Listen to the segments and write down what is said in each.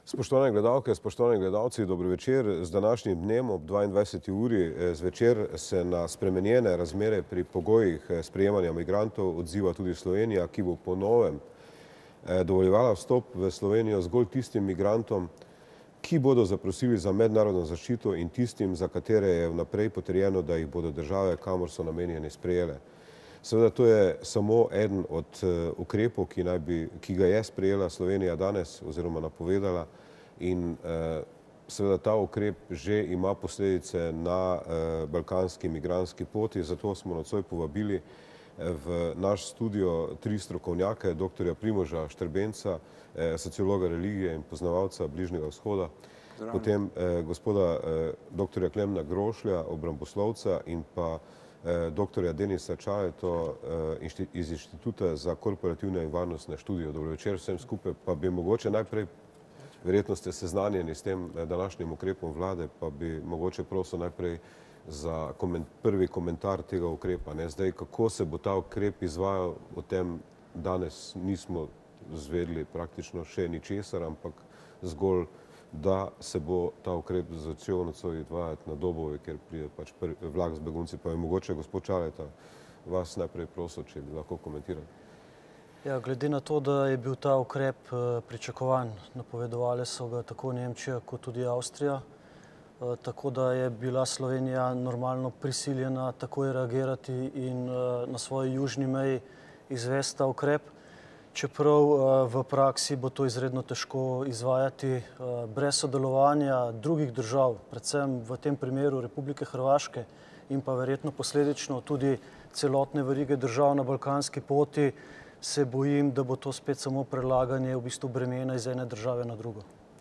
Spoštovane gledalke, spoštovani gledalci, dobro večer. Z današnjim dnem ob 22. uri zvečer se na spremenjene razmere pri pogojih sprejemanja migrantov odziva tudi Slovenija, ki bo po novem dovoljevala vstop v Slovenijo zgolj tistim migrantom, ki bodo zaprosili za mednarodno zaščito in tistim, za katere je vnaprej potrjeno, da jih bodo države, kamor so namenjeni, sprejele. Seveda to je samo eden od ukrepov, ki ga je sprejela Slovenija danes oziroma napovedala, in seveda ta ukrep že ima posledice na balkanski migrantski poti, zato smo nocoj povabili v naš studio tri strokovnjake, doktorja Primoža Štrbenca, sociologa religije in poznavalca Bližnjega vzhoda, potem gospoda doktorja Klemna Grošlja, obramboslovca, in pa doktorja Denisa Čaleto iz Inštituta za korporativne in varnostne študije. Dobro večer vsem skupaj, pa bi mogoče najprej, verjetno ste seznanjeni s tem današnjim ukrepom vlade, pa bi mogoče prosil najprej za prvi komentar tega ukrepa. Zdaj, kako se bo ta ukrep izvajal, o tem danes nismo zvedeli praktično še ničesar, ampak zgolj, da se bo ta ukrep začel nocoj izvajati na Dobovi, ker pride pač vlak z begunci. Pa je mogoče, gospod Čaleta, vas najprej prosil, če bi lahko komentirali. Ja, glede na to, da je bil ta ukrep pričakovan, napovedovali so ga tako Nemčija kot tudi Avstrija, tako da je bila Slovenija normalno prisiljena takoj reagirati in na svoji južni meji izvesti ta ukrep. Čeprav v praksi bo to izredno težko izvajati brez sodelovanja drugih držav, predvsem v tem primeru Republike Hrvaške in pa verjetno posledično tudi celotne verige držav na balkanski poti, se bojim, da bo to spet samo prelaganje v bistvu bremena iz ene države na drugo.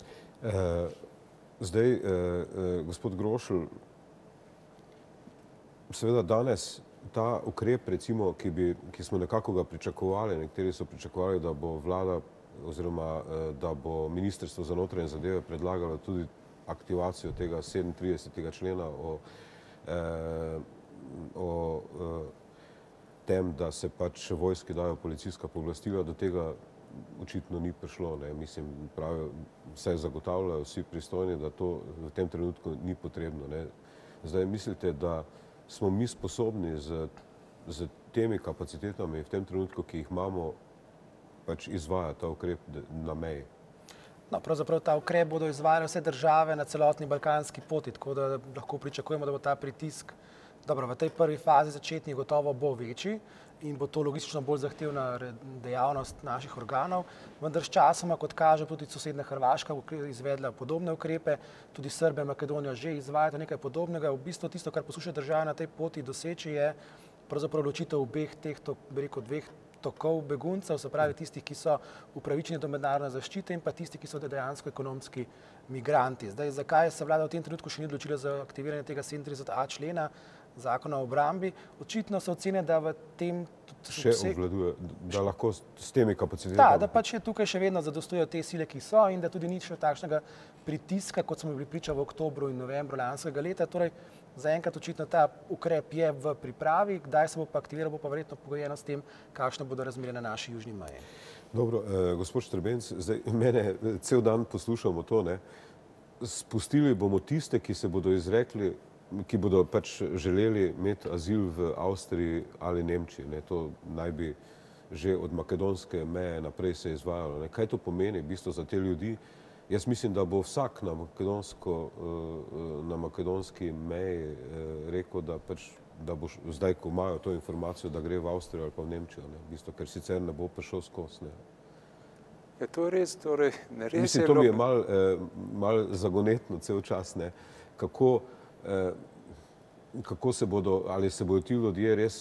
Zdaj, gospod Grošelj, seveda danes ta ukrep, recimo, ki smo nekako ga pričakovali, nekateri so pričakovali, da bo vlada oziroma da bo Ministrstvo za notranje zadeve predlagalo tudi aktivacijo tega 37. člena o tem, da se pač vojski dajo policijska pooblastila, do tega očitno ni prišlo. Mislim, pravijo, vse zagotavljajo vsi pristojni, da to v tem trenutku ni potrebno. Zdaj, mislite, da smo mi sposobni z temi kapacitetami v tem trenutku, ki jih imamo, pač izvajati ta ukrep na meji? No, pravzaprav ta ukrep bodo izvajale vse države na celotni balkanski poti, tako da lahko pričakujemo, da bo ta pritisk, dobro, v tej prvi fazi začetni gotovo bo večji in bo to logistično bolj zahtevna dejavnost naših organov, vendar s časoma, kot kaže, tudi sosednja Hrvaška izvedla podobne ukrepe, tudi Srbija in Makedonija že izvajata nekaj podobnega. V bistvu tisto, kar poskuša država na tej poti doseči, je pravzaprav ločitev obeh teh, dveh tokov beguncev, se pravi tistih, ki so upravičeni do mednarodne zaščite, in pa tisti, ki so dejansko ekonomski migranti. Zdaj, zakaj se vlada v tem trenutku še ni odločila za aktiviranje tega 37a člena Zakona o obrambi? Očitno so ocene, da v tem še obvladuje, da lahko s temi kapacitetami. Da pač tukaj še vedno zadostujejo te sile, ki so, in da tudi ni še takšnega pritiska, kot smo bili priča v oktobru in novembru lanskega leta. Torej, zaenkrat očitno ta ukrep je v pripravi, kdaj se bo pa aktiviral, bo pa verjetno pogojeno s tem, kakšne bodo razmere na naši južni meji. Dobro, gospod Štrbenc, zdaj mene cel dan poslušamo to, spustili bomo tiste, ki se bodo izrekli, ki bodo pač želeli imeti azil v Avstriji ali Nemčiji. To naj bi že od makedonske meje naprej se izvajalo. Kaj to pomeni v bistvu za te ljudi? Jaz mislim, da bo vsak na makedonski meji rekel, da bo zdaj, ko imajo to informacijo, da gre v Avstrijo ali pa v Nemčijo, ker sicer ne bo prišel skozi. Je to res? Torej, ne res je. Mislim, to mi je malo zagonetno cel čas. Kako se bodo, ali se bodo ti ljudje res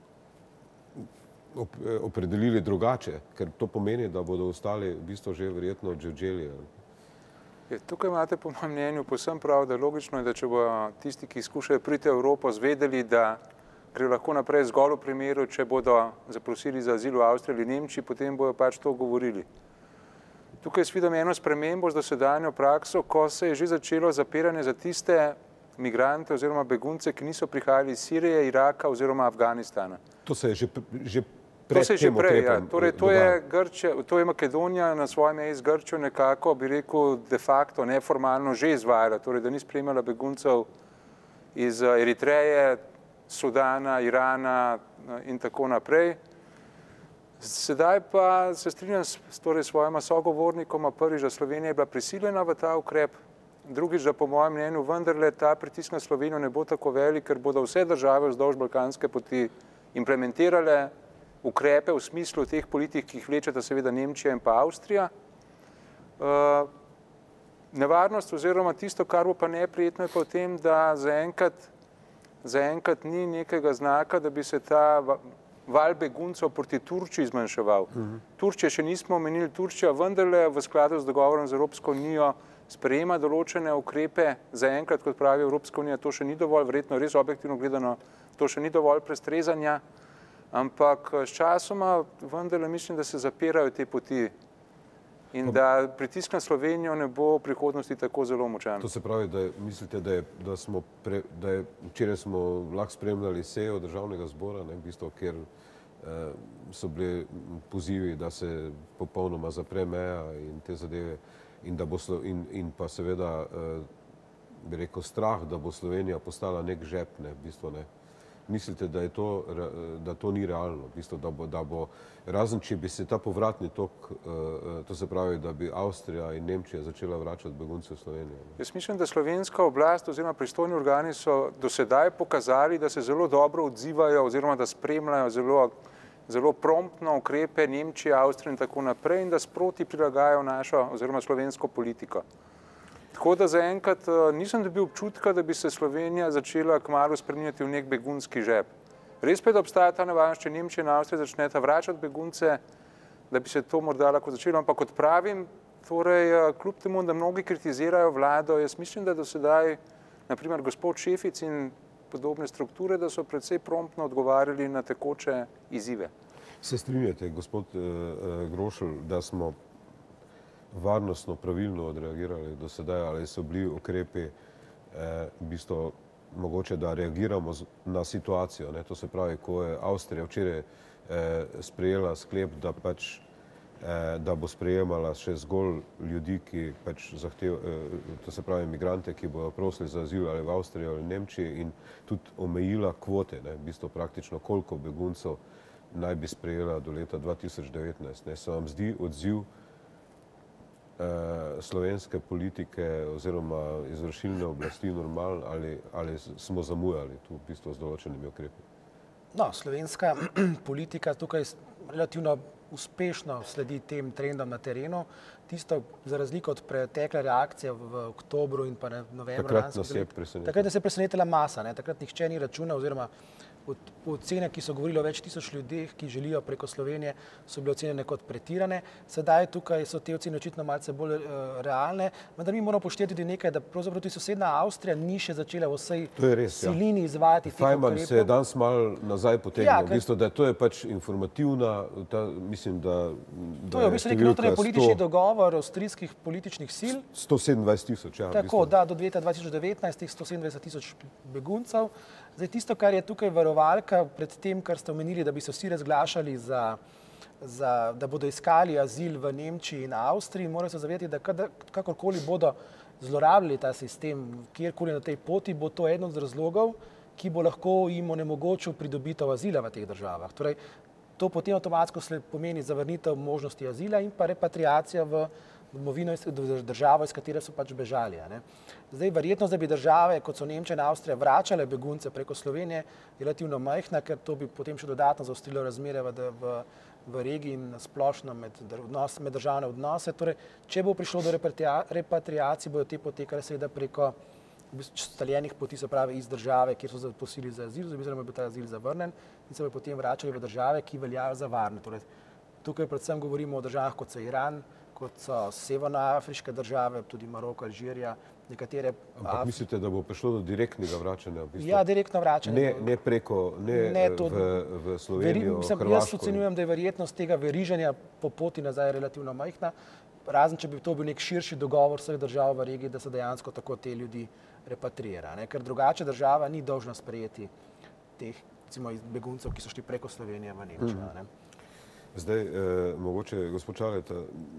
opredelili drugače, ker to pomeni, da bodo ostali v bistvu že verjetno džedželi. Tukaj imate po mojem mnenju povsem prav, da logično je, da če bodo tisti, ki skušajo priti v Evropo, zvedeli, da gre lahko naprej zgolj v primeru, če bodo zaprosili za azil v Avstriji ali Nemčiji, potem bodo pač to govorili. Tukaj vidim eno spremembo z dosedanjo prakso, ko se je že začelo zapiranje za tiste migrante oziroma begunce, ki niso prihajali iz Sirije, Iraka oziroma Afganistana. To se je že pred se je že tem prej, ukrepom Torej, to je Makedonija na svoji meji z Grčijo nekako, bi rekel, de facto, neformalno že izvajala, torej, da ni sprejemala beguncev iz Eritreje, Sudana, Irana in tako naprej. Sedaj pa se strinjam s svojima sogovornikoma, prvič, da Slovenija je bila prisiljena v ta ukrep, drugič, da po mojem mnenju vendarle ta pritisk na Slovenijo ne bo tako velik, ker bodo vse države vzdolž balkanske poti implementirale ukrepe v smislu teh politik, ki jih vlečeta seveda Nemčija in pa Avstrija. Nevarnost oziroma tisto, kar bo pa neprijetno, je pa v tem, da zaenkrat ni nekega znaka, da bi se ta val beguncev proti Turčiji zmanjševal. Turčije še nismo omenili, Turčija vendarle v skladu z dogovorom z Evropsko unijo sprejema določene ukrepe, zaenkrat, kot pravi Evropska unija, to še ni dovolj, verjetno res objektivno gledano, to še ni dovolj prestrezanja, ampak s časoma vendarle mislim, da se zapirajo te poti in da pritisk na Slovenijo ne bo v prihodnosti tako zelo močan. To se pravi, da mislite, da včeraj smo lahko spremljali sejo državnega zbora, v bistvu, kjer so bili pozivi, da se popolnoma zapre meja in te zadeve in pa seveda, bi rekel, strah, da bo Slovenija postala nek žep, v bistvu ne. Mislite, da to ni realno, v bistvu, da bo, razen če bi se ta povratni tok, to se pravi, da bi Avstrija in Nemčija začela vračati begunce v Slovenijo? Jaz mislim, da slovenska oblast oziroma pristojni organi so do sedaj pokazali, da se zelo dobro odzivajo oziroma da spremljajo zelo promptno ukrepe Nemčije, Avstrije in tako naprej in da sproti prilagajajo našo oziroma slovensko politiko. Tako da zaenkrat nisem dobil občutka, da bi se Slovenija začela kmalu spreminjati v nek begunski žep. Res pa je, da obstaja ta nevarnost, če Nemčija in Avstrija začneta vračati begunce, da bi se to morda lahko začelo, ampak kot pravim, torej kljub temu, da mnogi kritizirajo vlado, jaz mislim, da do sedaj, naprimer gospod Šefic in podobne strukture, da so precej promptno odgovarjali na tekoče izzive. Se strinjate, gospod Grošelj, da smo varnostno pravilno odreagirali do sedaj, ali so bili ukrepi v bistvu mogoče, da reagiramo na situacijo, to se pravi, ko je Avstrija včeraj sprejela sklep, da bo sprejemala še zgolj ljudi, ki to se pravi migrante, ki bodo prosili za azil ali v Avstriji ali v Nemčiji in tudi omejila kvote, v bistvu praktično koliko beguncev naj bi sprejela do leta 2019. Se vam zdi odziv slovenske politike oziroma izvršilne oblasti normalen ali smo zamujali tu v bistvu z določenimi ukrepi? No, slovenska politika tukaj relativno uspešno sledi tem trendom na terenu. Tisto, za razliko od pretekle reakcije v oktobru in pa novembru. Takrat nas je presenetila. Takrat nas je presenetila masa, takrat nihče ni računal oziroma ocene, ki so govorili o več tisoč ljudeh, ki želijo preko Slovenije, so bile ocenjene kot pretirane. Sedaj tukaj so te ocene očitno malce bolj realne, vendar mi moramo upoštevati tudi nekaj, da pravzaprav tudi sosednja Avstrija ni še začela v vsej silini izvajati teh ukrepov. Fajman se je danes malo nazaj potegnil, v bistvu, da to je pač informativna, mislim, da to je v bistvu nek notranji politični dogovor avstrijskih političnih sil. 127 000, Tako, da do leta 2019 teh 127 000 beguncev. Zdaj, tisto, kar je tukaj varovalka pred tem, kar ste omenili, da bi se vsi razglašali da bodo iskali azil v Nemčiji in Avstriji, morajo se zavedati, da kakorkoli bodo zlorabljali ta sistem, kjerkoli na tej poti, bo to eden od razlogov, ki bo lahko jim onemogočil pridobitev azila v teh državah. Torej, to potem avtomatsko pomeni zavrnitev možnosti azila in pa repatriacija v državo, iz katere so pač bežali. Zdaj, verjetnost, da bi države, kot so Nemčija in Avstrija, vračale begunce preko Slovenije, je relativno majhna, ker to bi potem še dodatno zaostrilo razmere v regiji in splošno meddržavne odnose. Torej, če bo prišlo do repatriacij, bodo te potekale seveda preko staljenih poti, se pravi iz države, kjer so zaprosili za azil, oziroma je bil ta azil zavrnjen in se bodo potem vračali v države, ki veljajo za varne. Torej, tukaj predvsem govorimo o državah, kot so Iran, kot so severnoafriške države, tudi Maroko, Alžirija, nekatere. Ampak mislite, da bo prišlo do direktnega vračanja? Ja, direktno vračanje. Ne v Slovenijo, Hrvaško? Jaz ocenjujem, da je verjetnost tega veriženja po poti nazaj relativno majhna, razen če bi to bil nek širši dogovor vseh držav v regiji, da se dejansko tako te ljudi repatriira. Ker drugače država ni dolžna sprejeti teh beguncev, ki so šli preko Slovenije v Nemčijo. Zdaj, mogoče, gospod Čaleta,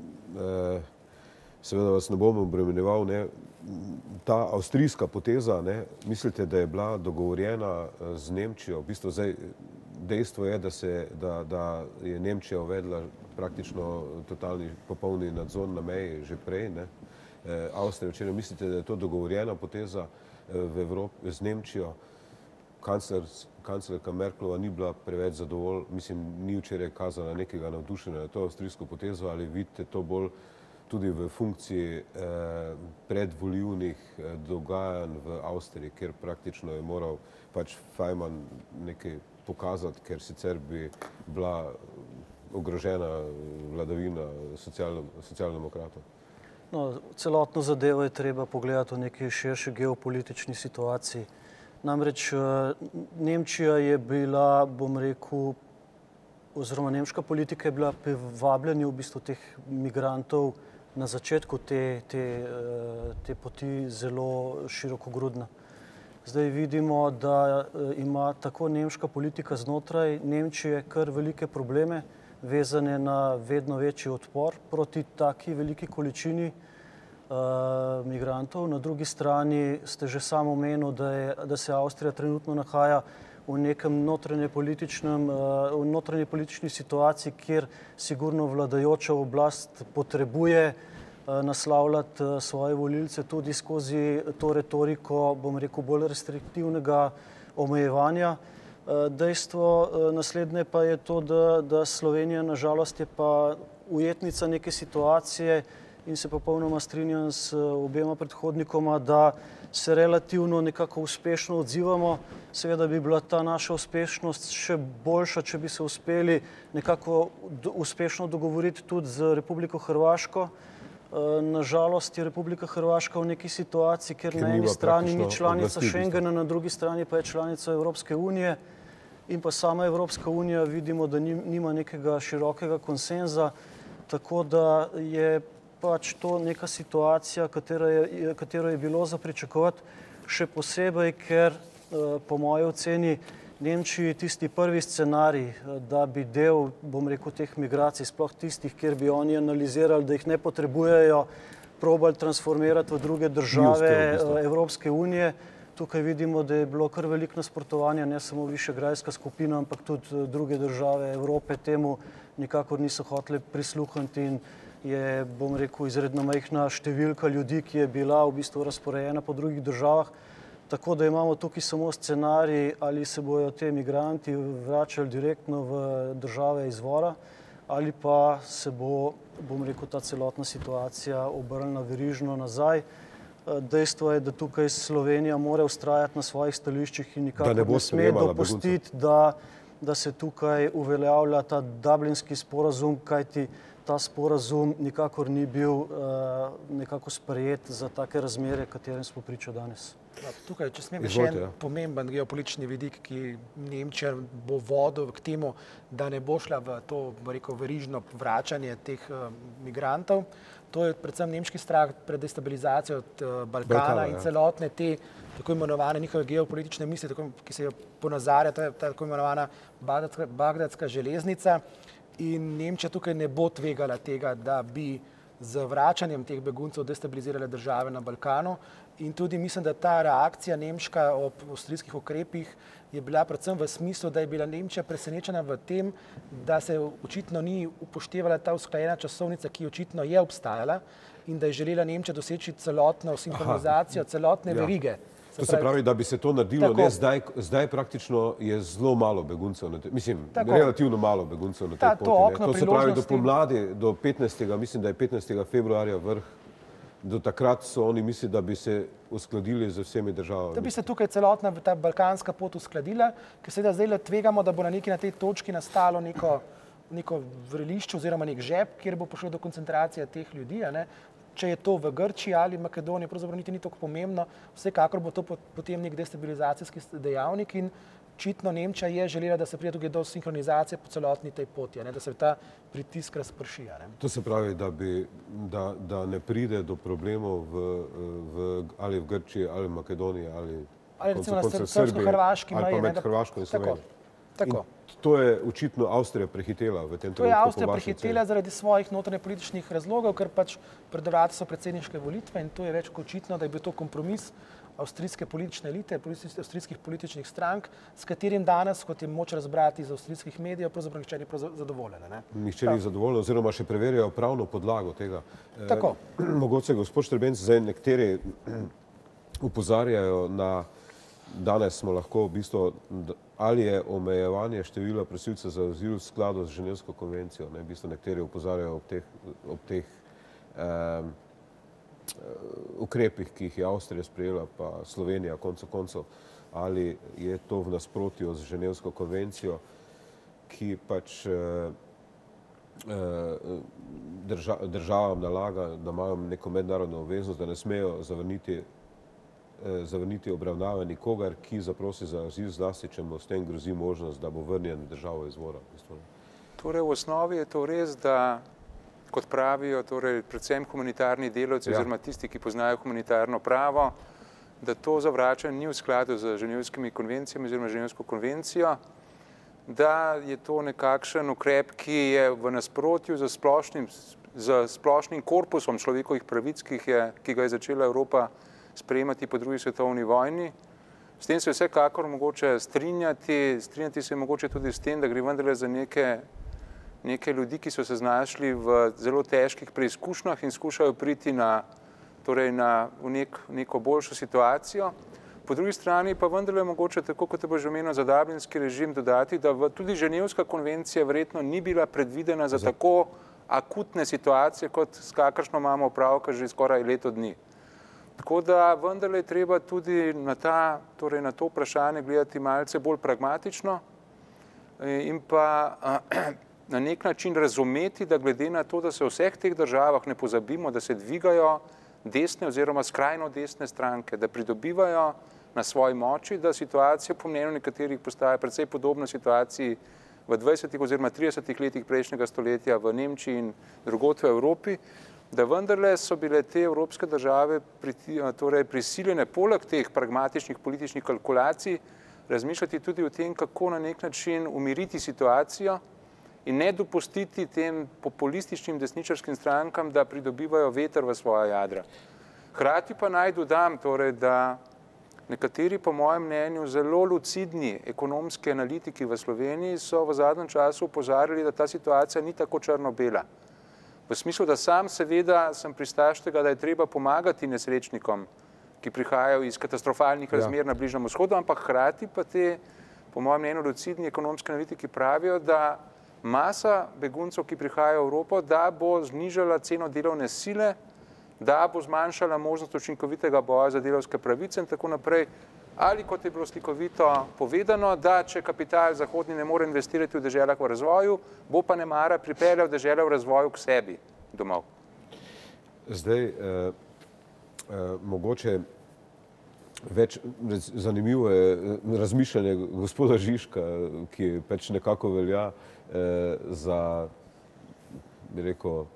seveda vas ne bom obremenjeval, ne, ta avstrijska poteza, ne, mislite, da je bila dogovorjena z Nemčijo? V bistvu zdaj dejstvo je, da je Nemčija uvedla praktično totalni popolni nadzor na meji že prej, ne. Avstrija včeraj, mislite, da je to dogovorjena poteza v Evropi z Nemčijo? Kanclerka Merklova ni bila preveč mislim, ni včeraj kazala nekega navdušenja na to avstrijsko potezo, ali vidite to bolj tudi v funkciji predvolilnih dogajanj v Avstriji, kjer praktično je moral pač Fajman nekaj pokazati, ker sicer bi bila ogrožena vladavina socialdemokratov. No, celotno zadevo je treba pogledati v neki širši geopolitični situaciji. Namreč Nemčija je bila, bom rekel, oziroma nemška politika je bila pri vabljenju v bistvu teh migrantov na začetku te poti zelo širokogrudna. Zdaj vidimo, da ima tako nemška politika znotraj Nemčije kar velike probleme, vezane na vedno večji odpor proti taki veliki količini migrantov. Na drugi strani ste že samo omenil, da se Avstrija trenutno nahaja v nekem notranje politični situaciji, kjer sigurno vladajoča oblast potrebuje naslavljati svoje volilce tudi skozi to retoriko, bom rekel, bolj restriktivnega omejevanja. Dejstvo naslednje pa je to, da Slovenija nažalost je pa ujetnica neke situacije in se popolnoma strinjam s obema predhodnikoma, da se relativno nekako uspešno odzivamo. Seveda bi bila ta naša uspešnost še boljša, če bi se uspeli nekako uspešno dogovoriti tudi z Republiko Hrvaško. Nažalost je Republika Hrvaška v neki situaciji, ker na eni strani ni članica Schengena, na drugi strani pa je članica Evropske unije in pa sama Evropska unija vidimo, da nima nekega širokega konsenza, tako da je pač to neka situacija, katero je bilo za pričakovati, še posebej, ker po moji oceni Nemčiji tisti prvi scenarij, da bi del, bom rekel, teh migracij, sploh tistih, kjer bi oni analizirali, da jih ne potrebujejo, probali transformirati v druge države Evropske unije. Tukaj vidimo, da je bilo kar veliko nasprotovanja, ne samo Višegrajska skupina, ampak tudi druge države Evrope temu nikakor niso hoteli prisluhniti in je, bom rekel, izredno majhna številka ljudi, ki je bila v bistvu razporejena po drugih državah. Tako da imamo tukaj samo scenarij, ali se bojo te migranti vračali direktno v države izvora, ali pa se bo, bom rekel, ta celotna situacija obrnila verižno nazaj. Dejstvo je, da tukaj Slovenija mora vztrajati na svojih stališčih in nikakor ne sme dopustiti, da se tukaj uveljavlja ta Dublinski sporazum, kajti ta sporazum nikakor ni bil nekako sprejet za take razmere, katerim smo priča danes. Tukaj, če smem, še en pomemben geopolitični vidik, ki Nemčija bo vodil k temu, da ne bo šla v to, bo rekel, verižno vračanje teh migrantov. To je predvsem nemški strah pred destabilizacijo Balkana in celotne te tako imenovane njihove geopolitične misli, ki se jo ponazarja, to je tako imenovana Bagdadska železnica. In Nemčija tukaj ne bo tvegala tega, da bi z vračanjem teh beguncev destabilizirale države na Balkanu. In tudi mislim, da ta reakcija nemška ob avstrijskih ukrepih je bila predvsem v smislu, da je bila Nemčija presenečena v tem, da se očitno ni upoštevala ta usklajena časovnica, ki očitno je obstajala in da je želela Nemčija doseči celotno sinhronizacijo, celotne verige. To se pravi, da bi se to naredilo, ne zdaj praktično je zelo malo beguncev, mislim, relativno malo beguncev na tej poti. To se pravi, do pomladi, do 15. mislim, da je 15. februarja vrh, do takrat so oni misli, da bi se uskladili z vsemi državami. Da bi se tukaj celotna ta balkanska pot uskladila, ker seveda zdaj tvegamo, da bo na tej točki nastalo neko vrelišče oziroma nek žep, kjer bo prišlo do koncentracije teh ljudi. Če je to v Grčiji ali Makedoniji, pravzaprav niti ni tako pomembno, vsekakor bo to potem nek destabilizacijski dejavnik in očitno Nemčija je želela, da se pride tukaj do sinhronizacije po celotni tej poti, da se ta pritisk razprši. To se pravi, da ne pride do problemov ali v Grčiji ali v Makedoniji ali recimo na srbsko-hrvaški meji. Ali pa med Hrvaško in Slovenijo. Tako. To je očitno Avstrija prehitela v tem trenutku. To je Avstrija prehitela zaradi svojih notranjepolitičnih razlogov, ker pač pred vrati so predsedniške volitve in to je več kot očitno, da je bil to kompromis avstrijske politične elite, avstrijskih političnih strank, s katerim danes, kot je moč razbrati iz avstrijskih medijev, pravzaprav nihče ni zadovoljen. Nihče ni zadovoljen, oziroma še preverjajo pravno podlago tega. Tako. Mogoče, gospod Štrbenc, zdaj nekateri upozarjajo na, danes smo lahko v bistvu, ali je omejevanje števila prosilcev za azil v skladu z Ženevsko konvencijo. V bistvu nekateri upozarjajo ob teh ukrepih, ki jih je Avstrija sprejela, pa Slovenija koncu koncev, ali je to v nasprotju z Ženevsko konvencijo, ki pač državam nalaga, da imajo neko mednarodno obveznost, da ne smejo zavrniti obravnave nikogar, ki zaprosi za azil, zlasti, če mu s tem grozi možnost, da bo vrnjen v državo izvora. Torej, v osnovi je to res, da, kot pravijo, torej, predvsem humanitarni delavci, oziroma tisti, ki poznajo humanitarno pravo, da to zavračanje ni v skladu z ženevskimi konvencijami oziroma ženevsko konvencijo, da je to nekakšen ukrep, ki je v nasprotju z splošnim korpusom človekovih pravic, ki ga je začela Evropa sprejemati po drugi svetovni vojni. S tem se vsekakor mogoče strinjati se je mogoče tudi s tem, da gre vendarle za neke ljudi, ki so se znašli v zelo težkih preizkušnjah in skušajo priti v neko boljšo situacijo. Po drugi strani pa vendarle mogoče, tako kot je bilo že omenjeno, za dublinski režim dodati, da tudi Ženevska konvencija verjetno ni bila predvidena za tako akutne situacije, kot s kakršno imamo opravka že skoraj leto dni. Tako da vendarle je treba tudi na to vprašanje gledati malce bolj pragmatično in pa na nek način razumeti, da glede na to, da se v vseh teh državah, ne pozabimo, da se dvigajo desne oziroma skrajno desne stranke, da pridobivajo na svoji moči, da situacija po mnenju nekaterih postaja precej podobna situaciji v 20. oziroma 30. letih prejšnjega stoletja v Nemčiji in drugod v Evropi, da vendarle so bile te evropske države prisiljene poleg teh pragmatičnih političnih kalkulacij razmišljati tudi o tem, kako na nek način umiriti situacijo in ne dopustiti tem populističnim desničarskim strankam, da pridobivajo veter v svoja jadra. Hkrati pa naj dodam, da nekateri, po mojem mnenju, zelo lucidni ekonomski analitiki v Sloveniji so v zadnjem času opozarjali, da ta situacija ni tako črno-bela. V smislu, da sam seveda sem pristaš tega, da je treba pomagati nesrečnikom, ki prihajajo iz katastrofalnih razmer na Bližnjem vzhodu, ampak hkrati pa te, po mojem mnenju, lucidni ekonomski analitiki pravijo, da masa beguncev, ki prihajajo v Evropo, da bo znižala ceno delovne sile, da bo zmanjšala možnost učinkovitega boja za delavske pravice in tako naprej. Ali, kot je bilo slikovito povedano, da če kapital zahodni ne more investirati v deželah v razvoju, bo pa nemara pripeljal dežele v razvoju k sebi domov. Zdaj, mogoče več zanimivo je razmišljanje gospoda Žižka, ki pač nekako velja za, bi rekel,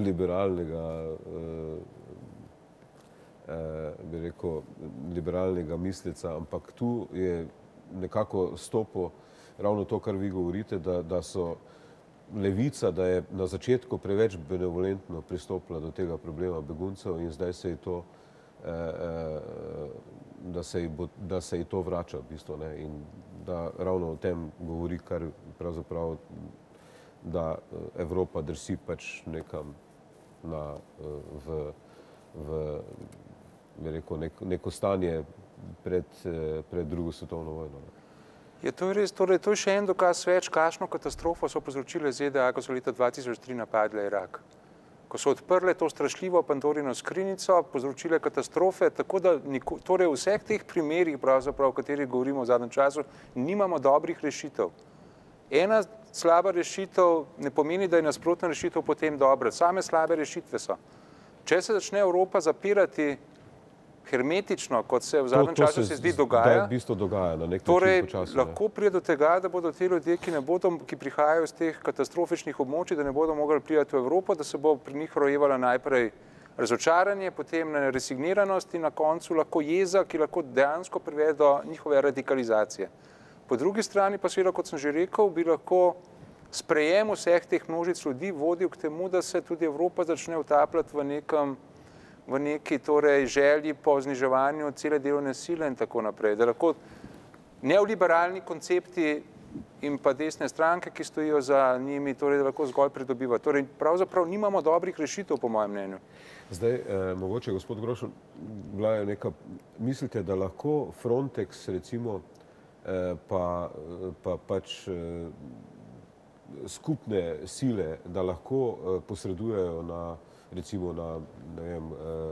liberalnega misleca, ampak tu je nekako stopil ravno to, kar vi govorite, da so levica, da je na začetku preveč benevolentno pristopila do tega problema beguncev in zdaj se je to, da se je to vrača v bistvu, ne, in da ravno o tem govori, kar pravzaprav, da Evropa drsi pač nekam neko stanje pred drugo svetovno vojno. Je to res, torej to je še en dokaz več, kakšno katastrofo so povzročile ZDA, ko so leta 2003 napadle Irak. Ko so odprle to strašljivo Pandorino skrinjico, povzročile katastrofe, tako da torej v vseh teh primerih, pravzaprav, o katerih govorimo v zadnjem času, nimamo dobrih rešitev. Ena slaba rešitev ne pomeni, da je nasprotna rešitev potem dobra. Same slabe rešitve so. Če se začne Evropa zapirati hermetično, kot se v zadnjem času se zdi dogaja, torej lahko pride do tega, da bodo te ljudje, ki prihajajo iz teh katastrofičnih območij, da ne bodo mogli priti v Evropo, da se bo pri njih rojevala najprej razočaranje, potem resigniranost in na koncu lahko jeza, ki lahko dejansko privede do njihove radikalizacije. Po drugi strani pa seveda, kot sem že rekel, bi lahko sprejem vseh teh množic ljudi vodil k temu, da se tudi Evropa začne utapljati v neki torej želji po zniževanju cele delovne sile in tako naprej. Da lahko neoliberalni koncepti in pa desne stranke, ki stojijo za njimi, torej da lahko zgolj pridobiva. Torej pravzaprav nimamo dobrih rešitev, po mojem mnenju. Zdaj, mogoče, gospod Grošelj, bila je neka, mislite, da lahko Frontex, recimo, pač skupne sile, da lahko posredujejo na, recimo na, ne vem,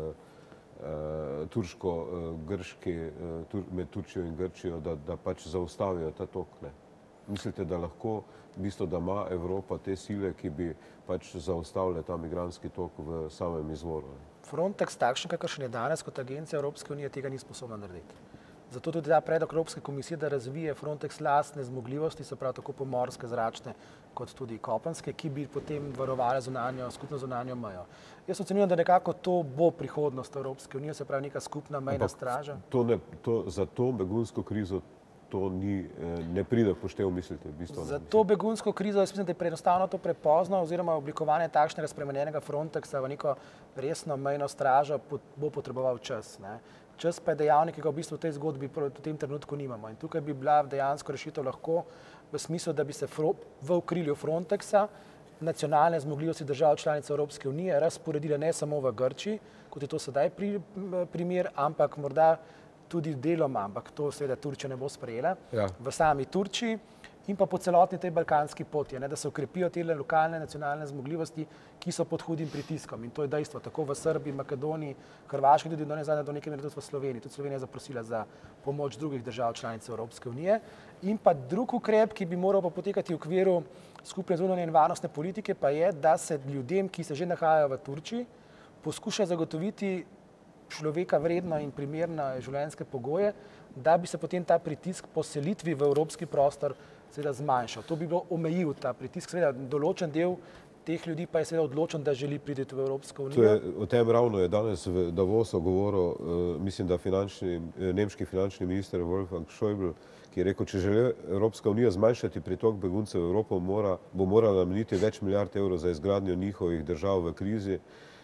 turško-grški, med Turčijo in Grčijo, da pač zaustavijo ta tok, ne? Mislite, da lahko, v bistvu, da ima Evropa te sile, ki bi pač zaustavile ta migrantski tok v samem izvoru? Frontex takšen, kakršen je danes kot agencija Evropske unije, tega ni sposobna narediti. Zato tudi ta predlog Evropske komisije, da razvije Frontex lastne zmogljivosti, se pravi tako pomorske, zračne, kot tudi kopenske, ki bi potem varovale skupno zunanjo mejo. Jaz ocenjujem, da nekako to bo prihodnost Evropske unije, se pravi neka skupna mejna straža. Za to begunsko krizo to ne pride v poštev, mislite? Za to begunsko krizo jaz mislim, da je preenostavno to prepozno, oziroma oblikovanje takšnega spremenjenega Frontexa v neko resno mejno stražo bo potreboval čas. Čas pa je dejavnik, ki ga v bistvu v tej zgodbi v tem trenutku nimamo. In tukaj bi bila dejansko rešitev lahko v smislu, da bi se v okrilju Frontexa nacionalne zmogljivosti držav članic Evropske unije razporedile ne samo v Grčiji, kot je to sedaj primer, ampak morda tudi deloma, ampak to seveda Turčija ne bo sprejela, v sami Turčiji in pa po celotni tej balkanski poti, da se ukrepijo te lokalne nacionalne zmogljivosti, ki so pod hudim pritiskom. In to je dejstvo, tako v Srbiji, Makedoniji, Hrvaški, tudi do neke mere tudi v Sloveniji. Tudi Slovenija je zaprosila za pomoč drugih držav članic Evropske unije. In pa drug ukrep, ki bi moral pa potekati v okviru skupne zunanje in varnostne politike, pa je, da se ljudem, ki se že nahajajo v Turčiji, poskuša zagotoviti človeka vredno in primerne življenjske pogoje, da bi se potem ta pritisk po selitvi v evropski prostor seveda zmanjšal. To bi bilo omejil ta pritisk, seveda določen del teh ljudi pa je seveda odločen, da želi priti v Evropsko unijo. O tem ravno je danes v Davosu govoril, mislim, da nemški finančni minister Wolfgang Schäuble, ki je rekel, če želi Evropska unija zmanjšati pritok beguncev v Evropo, bo morala nameniti več milijard evrov za izgradnjo njihovih držav v krizi.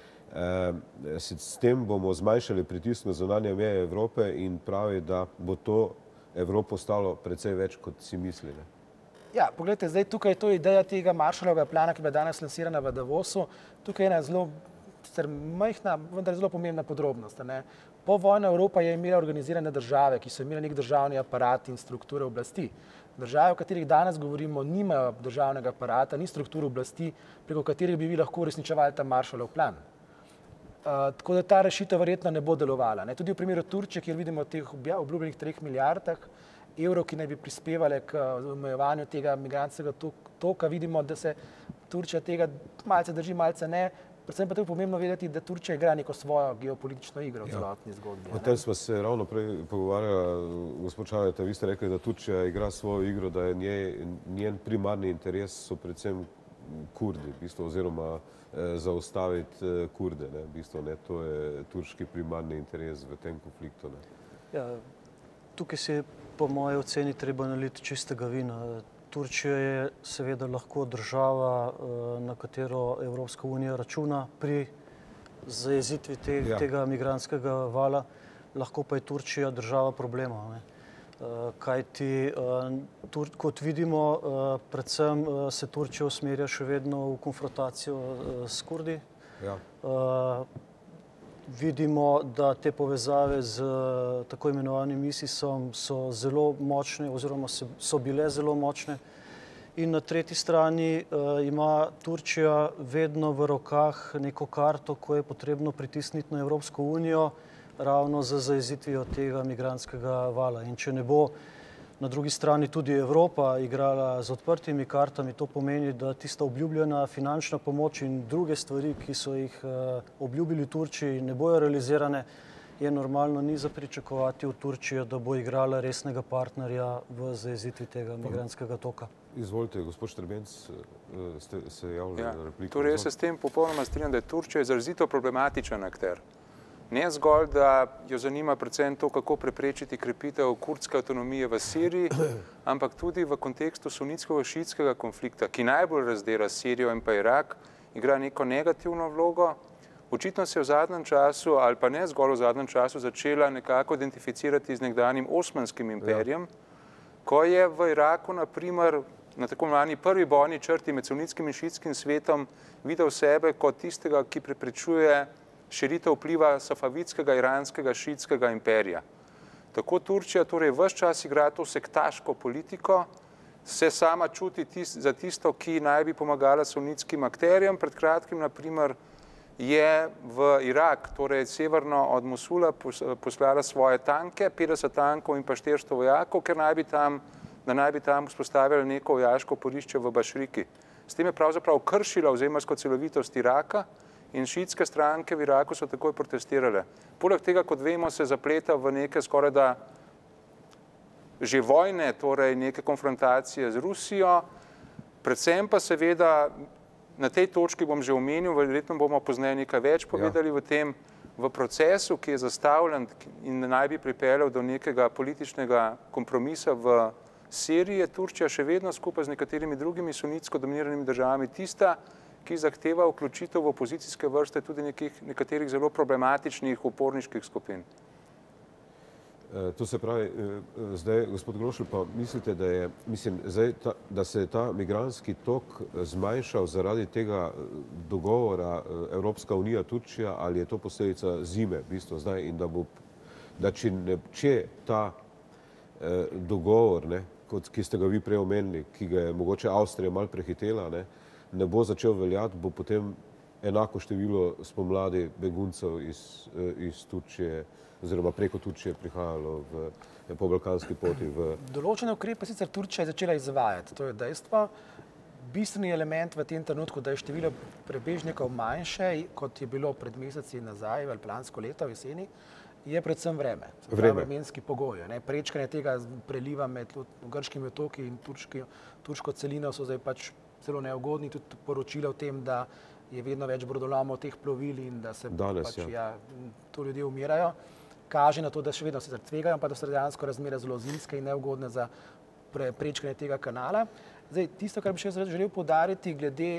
S tem bomo zmanjšali pritisk na zunanje meje Evrope in pravi, da bo to Evropo stalo precej več, kot si mislili. Ja, pogledajte, zdaj tukaj je to ideja tega Marshallovega plana, ki je bila danes lansirana v Davosu. Tukaj je ena zelo majhna, vendar zelo pomembna podrobnost. Povojna Evropa je imela organizirane države, ki so imele nek državni aparat in strukture oblasti. Države, o katerih danes govorimo, nimajo državnega aparata, ni struktur oblasti, preko katerih bi vi lahko uresničevali ta Marshallov plan. Tako da ta rešitev verjetno ne bo delovala. Tudi v primeru Turčije, kjer vidimo teh obljubljenih 3 milijardah evrov, ki naj bi prispevali k omejevanju tega migrantskega toka, vidimo, da se Turčija tega malce drži, malce ne. Predvsem pa je pomembno vedeti, da Turčija igra neko svojo geopolitično igro v celotni zgodbi. O tem smo se ravno prej pogovarjali, gospod Šaleta, vi ste rekli, da Turčija igra svojo igro, da je njen primarni interes so predvsem Kurdi, oziroma zaustaviti Kurde. To je turški primarni interes v tem konfliktu. Tukaj se je po moji oceni treba naliti čistega vina. Turčija je seveda lahko država, na katero Evropska unija računa pri zajezitvi tega migrantskega vala, lahko pa je Turčija država problema. Kajti, kot vidimo, predvsem se Turčija usmerja še vedno v konfrontacijo s Kurdi. Vidimo, da te povezave z tako imenovanim ISIS-om so zelo močne oziroma so bile zelo močne. In na tretji strani ima Turčija vedno v rokah neko karto, ko je potrebno pritisniti na Evropsko unijo ravno za zajezitvijo tega migrantskega vala. In če ne bo na drugi strani tudi Evropa igrala z odprtimi kartami, to pomeni, da tista obljubljena finančna pomoč in druge stvari, ki so jih obljubili Turčiji, ne bojo realizirane, je normalno ni za pričakovati v Turčijo, da bo igrala resnega partnerja v zajezitvi tega migrantskega toka. Izvolite, gospod Štrbenc, ste se javili na repliko. Torej, jaz se s tem popolnoma strinjam, da je Turčija izrazito problematičen akter. Ne zgolj, da jo zanima predvsem to, kako preprečiti krepitev kurdske avtonomije v Siriji, ampak tudi v kontekstu sunitskega šiitskega konflikta, ki najbolj razdela Sirijo in pa Irak, igra neko negativno vlogo. Očitno se je v zadnjem času, ali pa ne zgolj v zadnjem času, začela nekako identificirati z nekdanjim Osmanskim imperijem, ko je v Iraku, na primer, na tako imenovani prvi bojni črti med sunitskim in šiitskim svetom videl sebe kot tistega, ki preprečuje širitev vpliva safavitskega, iranskega, šiitskega imperija. Tako Turčija torej ves čas igra to sektaško politiko, se sama čuti za tisto, ki naj bi pomagala sunitskim akterjem. Pred kratkim, na primer, je v Irak, torej severno od Mosula, poslala svoje tanke, 50 tankov in pa 400 vojakov, ker naj bi tam vzpostavila neko vojaško oporišče v Bašriki. S tem je pravzaprav kršila ozemeljsko celovitost Iraka in šiitske stranke v Iraku so takoj protestirale. Poleg tega, kot vemo, se zapleta v neke skorajda že vojne, torej neke konfrontacije z Rusijo, predvsem pa seveda na tej točki bom že omenil, verjetno bomo pozneje nekaj več povedali v tem, v procesu, ki je zastavljen in naj bi pripeljal do nekega političnega kompromisa v Siriji, je Turčija še vedno skupaj z nekaterimi drugimi sunitsko dominiranimi državami tista, ki zahteva vključitev v opozicijske vrste tudi nekaterih zelo problematičnih uporniških skupin. To se pravi, zdaj, gospod Grošelj, pa mislite, da se je ta migrantski tok zmanjšal zaradi tega dogovora Evropska unija, Turčija, ali je to posledica zime, v bistvu zdaj, in da če ta dogovor, ki ste ga vi prej omenili, ki ga je mogoče Avstrija malo prehitela, ne bo začel veljati, bo potem enako število spomladi beguncev iz Turčije oziroma preko Turčije prihajalo po balkanski poti. Določene ukrepe sicer Turčija je začela izvajati, to je dejstvo. Bistveni element v tem trenutku, da je število prebežnikov manjše, kot je bilo pred meseci nazaj ali lansko leto v jeseni, je predvsem vreme. Vremenski pogoji. Prečkanje tega preliva med grškimi otoki in turško celino so zdaj pač zelo neugodni, tudi poročila o tem, da je vedno več brodolomov teh plovil in da se to ljudje umirajo, kaže na to, da še vedno se tvegajo, pa da so dejansko razmere zelo zimske in neugodne za prečkanje tega kanala. Zdaj, tisto, kar bi še želel poudariti glede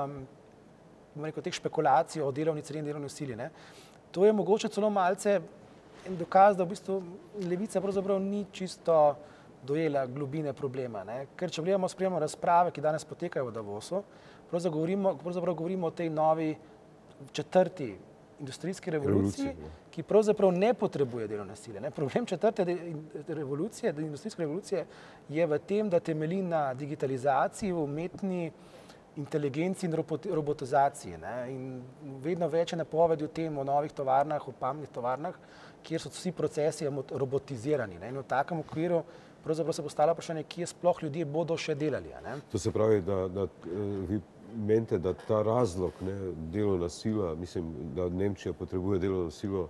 teh špekulacij o delovni ceni in delovni sili, to je mogoče celo malce dokaz, da v bistvu levica pravzaprav ni čisto dojela globine problema. Ker če spremljamo razprave, ki danes potekajo v Davosu, pravzaprav govorimo o tej novi četrti industrijski revoluciji, ki pravzaprav ne potrebuje delovne sile. Problem četrte industrijske revolucije je v tem, da temelji na digitalizaciji, umetni inteligenci in robotizaciji. In vedno več je napovedi o tem, o novih tovarnah, o pametnih tovarnah, kjer so vsi procesi robotizirani. In v takem okviru pravzaprav se postavlja vprašanje, kje sploh ljudje bodo še delali. To se pravi, da vi menite, da ta razlog, delovna sila, mislim, da Nemčija potrebuje delovno silo,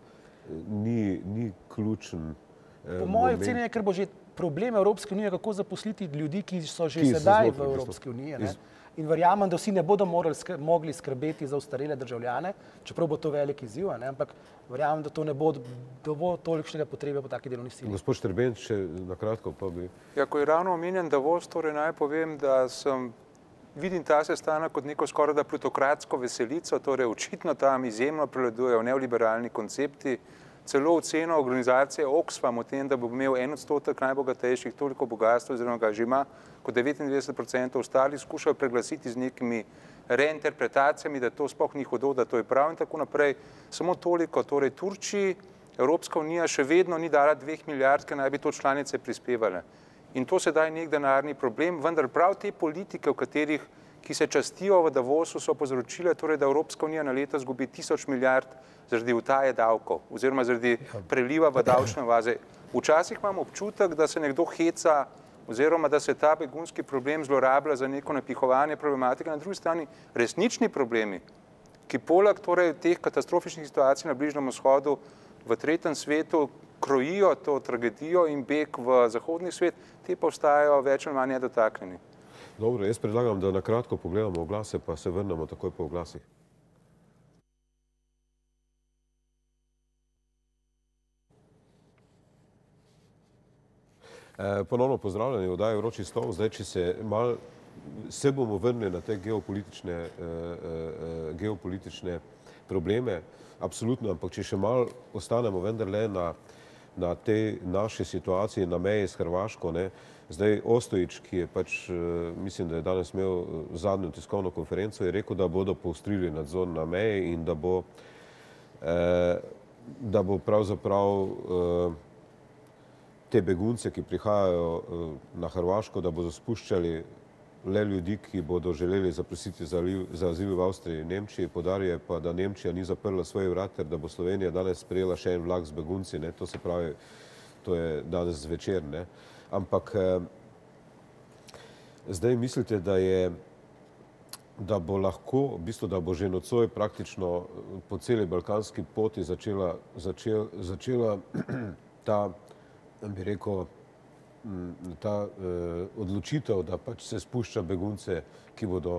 ni ključen. Po moji oceni je, ker bo že problem Evropske unije, kako zaposliti ljudi, ki so že sedaj v Evropski uniji. In verjamem, da vsi ne bodo mogli skrbeti za ostarele državljane, čeprav bo to velik izziv, ampak verjamem, da to ne bo dovolj tolikšnega potrebe po taki delovni sili. Gospod Štrbenc, še na kratko pa bi... Ja, ko je ravno omenjen Davos, torej naj povem, da vidim ta sestanek kot neko skorajda plutokratsko veselico, torej očitno tam izjemno prevladujejo neoliberalni koncepti, celo oceno organizacije Oxfam o tem, da bo imel 1% najbogatejših toliko bogatstva, oziroma ga že ima, kot 99% ostalih skušajo preglasiti z nekimi reinterpretacijami, da to sploh ni hudo, da to je prav in tako naprej. Samo toliko, torej Turčiji Evropska unija še vedno ni dala 2 milijard, ker naj bi to članice prispevale. In to sedaj nek denarni problem, vendar prav te politike, ki se častijo v Davosu, so povzročile, torej, da Evropska unija na leto izgubi 1000 milijard zaradi utaje davkov oziroma zaradi preliva v davčne oaze. Včasih imam občutek, da se nekdo heca oziroma da se ta begunski problem zlorablja za neko napihovanje problematike. Na drugi strani resnični problemi, ki poleg torej teh katastrofičnih situacij na Bližnjem vzhodu v tretjem svetu krojijo to tragedijo in beg v zahodni svet, te pa ostajajo več ali manj nedotaknjeni. Dobro, jaz predlagam, da na kratko pogledamo oglase, pa se vrnemo takoj po oglasih. Ponovno pozdravljeni v oddaji Vroči stol. Zdaj, če se bomo vrnili na te geopolitične probleme, absolutno, ampak če še malo ostanemo vendarle na tej naši situaciji na meji s Hrvaško, ne. Zdaj Ostojić, ki je pač, mislim, da je danes imel zadnjo tiskovno konferenco, je rekel, da bodo poostrili nadzor na meji in da bo pravzaprav te begunce, ki prihajajo na Hrvaško, da bodo spuščali le ljudi, ki bodo želeli zaprositi za azil v Avstriji in Nemčiji. Poudarja pa, da Nemčija ni zaprla svojih vrat, ter da bo Slovenija danes sprejela še en vlak z begunci, ne. To se pravi, to je danes zvečer, ne. Ampak zdaj mislite, da bo lahko, v bistvu, da bo že nocoj praktično po celi balkanski poti začela ta, bi rekel, ta odločitev, da pač se spušča begunce, ki bodo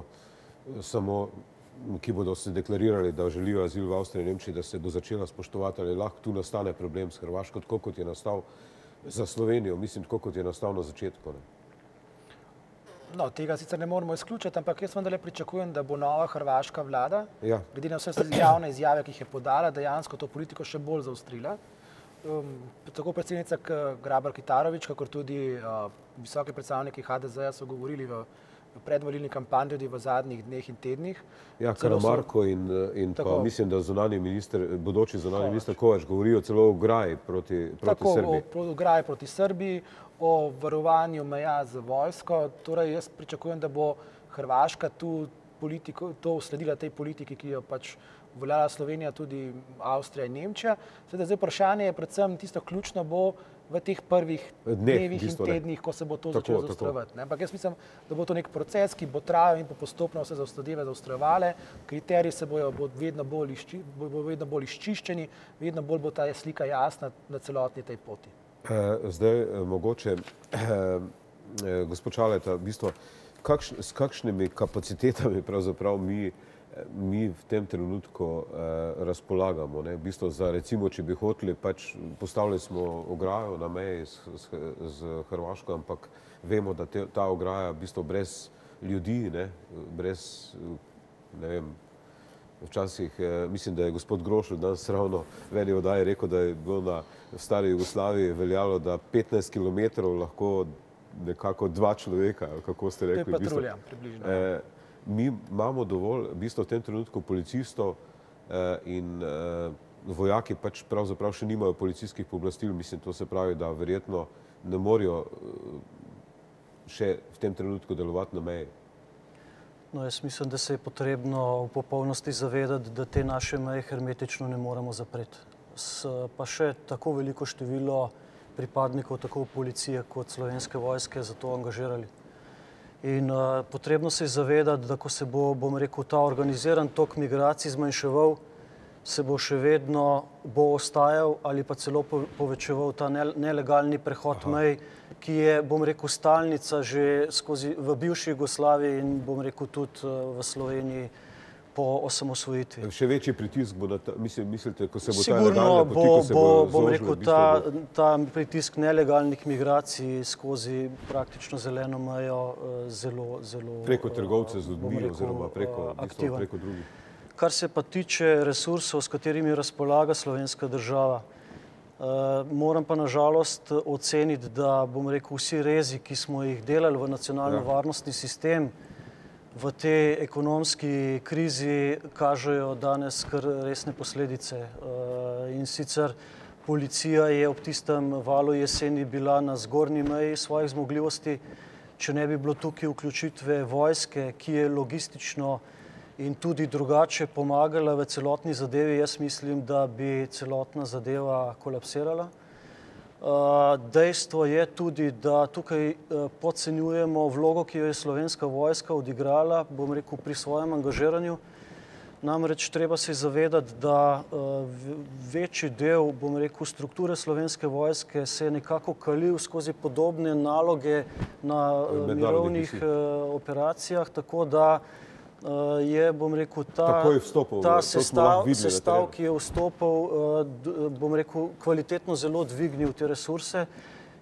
se deklarirali, da želijo azil v Avstriji in Nemčiji, da se bo začela spoštovati, ali lahko tu nastane problem s Hrvaško, tako kot je nastal za Slovenijo, mislim, tako kot je nastal na začetku, ne. No, tega sicer ne moremo izključiti, ampak jaz vendarle pričakujem, da bo nova hrvaška vlada, glede na vse javne izjave, ki jih je podala, dejansko to politiko še bolj zaostrila. Tako predsednica Grabar-Kitarović, kakor tudi visoki predstavniki HDZ-ja so govorili v predvolilni kampanji tudi v zadnjih dneh in tednih. Ja, Karamarko in pa mislim, da bodoči zunanji minister Kovač govorijo celo o ograji proti Srbiji. Tako, o ograji proti Srbiji, o varovanju meja z vojsko. Torej, jaz pričakujem, da bo Hrvaška to sledila tej politiki, ki jo pač uveljavlja Slovenija, tudi Avstrija in Nemčija. Zdaj vprašanje je predvsem tisto ključno bo v teh prvih dnevih in tednih, ko se bo to začelo zaostrovati. Ampak jaz mislim, da bo to nek proces, ki bo trajal in bo postopno vse zadeve zaostrovale, kriteriji bodo vedno bolj izčiščeni, vedno bolj bo ta slika jasna na celotni tej poti. Zdaj, mogoče, gospod Čaleta, v bistvu, s kakšnimi kapacitetami pravzaprav mi v tem trenutku razpolagamo, ne? V bistvu recimo, če bi hoteli, pač postavili smo ograjo na meji z Hrvaško, ampak vemo, da ta ograja v bistvu brez ljudi, ne? Brez, ne vem, včasih, mislim, da je gospod Grošelj danes ravno v eni oddaji rekel, da je bilo v stari Jugoslaviji veljalo, da 15 kilometrov lahko nekako 2 človeka, kako ste rekli. To je patrulja, približno. Mi imamo dovolj, v bistvu v tem trenutku policistov in vojaki pač pravzaprav še nimajo policijskih pooblastil, mislim, to se pravi, da verjetno ne morejo še v tem trenutku delovati na meji. No, jaz mislim, da se je potrebno v popolnosti zavedati, da te naše meje hermetično ne moremo zapreti. Pa še tako veliko število pripadnikov tako policije kot Slovenske vojske za to angažirali. In potrebno se je zavedati, da ko se bo, bom rekel, ta organiziran tok migracij zmanjševal, se bo še vedno ostajal ali pa celo povečeval ta nelegalni prehod mej, ki je, bom rekel, stalnica že v bivši Jugoslaviji in, bom rekel, tudi v Sloveniji po osamosvojitvi. Še večji pritisk bo na ta, mislite, ko se bo ta nelegalna poti, ko se bo zložila? Bom rekel, ta pritisk nelegalnih migracij skozi praktično zeleno mejo zelo preko trgovcev z ljudmi oziroma preko drugih. Kar se pa tiče resursov, s katerimi razpolaga slovenska država, moram pa nažalost oceniti, da, bom rekel, vsi rezi, ki smo jih delali v nacionalno-varnostni sistem, v tej ekonomski krizi kažejo danes kar resne posledice. In sicer policija je ob tistem valu jeseni bila na zgornji meji svojih zmogljivosti. Če ne bi bilo tukaj vključitve vojske, ki je logistično in tudi drugače pomagala v celotni zadevi, jaz mislim, da bi celotna zadeva kolapsirala. Dejstvo je tudi, da tukaj podcenjujemo vlogo, ki jo je Slovenska vojska odigrala, bom rekel, pri svojem angažiranju. Namreč treba se zavedati, da večji del, bom rekel, strukture Slovenske vojske se je nekako kalil skozi podobne naloge na mirovnih operacijah, tako da je, bom rekel, ta sestav, ki je vstopil, bom rekel, kvalitetno zelo dvignil te resurse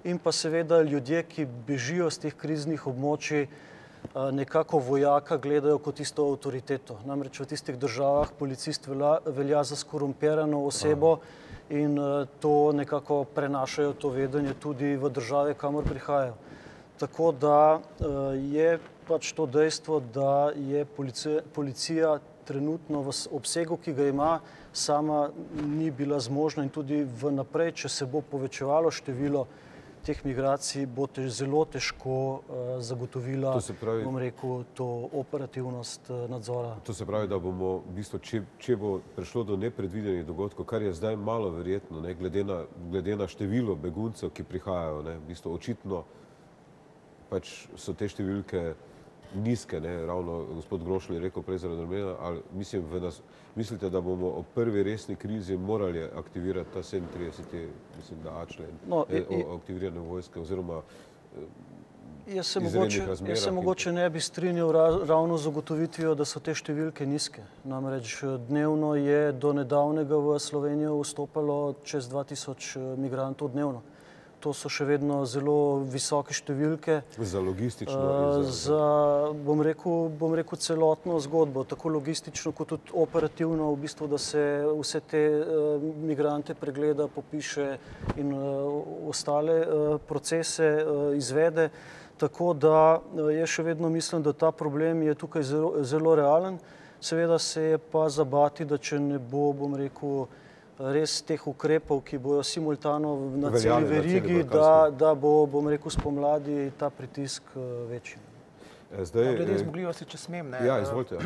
in pa seveda ljudje, ki bežijo z teh kriznih območij, nekako vojaka gledajo kot isto avtoriteto. Namreč v tistih državah policist velja za skorumpirano osebo in to nekako prenašajo to vedenje tudi v države, kamor prihajajo. Tako da je pač to dejstvo, da je policija trenutno v obsegu, ki ga ima, sama ni bila zmožna in tudi vnaprej, če se bo povečevalo število teh migracij, bo zelo težko zagotovila, bom rekel, to operativnost nadzora. To se pravi, da bomo, v bistvu, če bo prišlo do nepredvidenih dogodkov, kar je zdaj malo verjetno, ne, glede na število beguncev, ki prihajajo, ne, v bistvu očitno pač so te številke nizke, ne, ravno gospod Grošelj je rekel prej zaradi Armena, ali mislite, da bomo ob prvi resni krizi morali aktivirati ta 37. mislim, da A člen o aktiviranju vojske oziroma izrednih razmerah? Jaz se mogoče ne bi strinjal ravno z ugotovitvijo, da so te številke nizke. Namreč dnevno je do nedavnega v Slovenijo vstopalo čez 2000 migrantov dnevno. To so še vedno zelo visoke številke. Za logistično? Bom rekel celotno zgodbo, tako logistično kot tudi operativno, v bistvu, da se vse te migrante pregleda, popiše in ostale procese izvede. Tako da jaz še vedno mislim, da ta problem je tukaj zelo realen. Seveda se je pa zabati, da če ne bo, bom rekel, res teh ukrepov, ki bojo simultano na celi verigi, da bo, bom rekel, spomladi ta pritisk večji. Glede zmogljivosti, če smem. Ja, izvolite.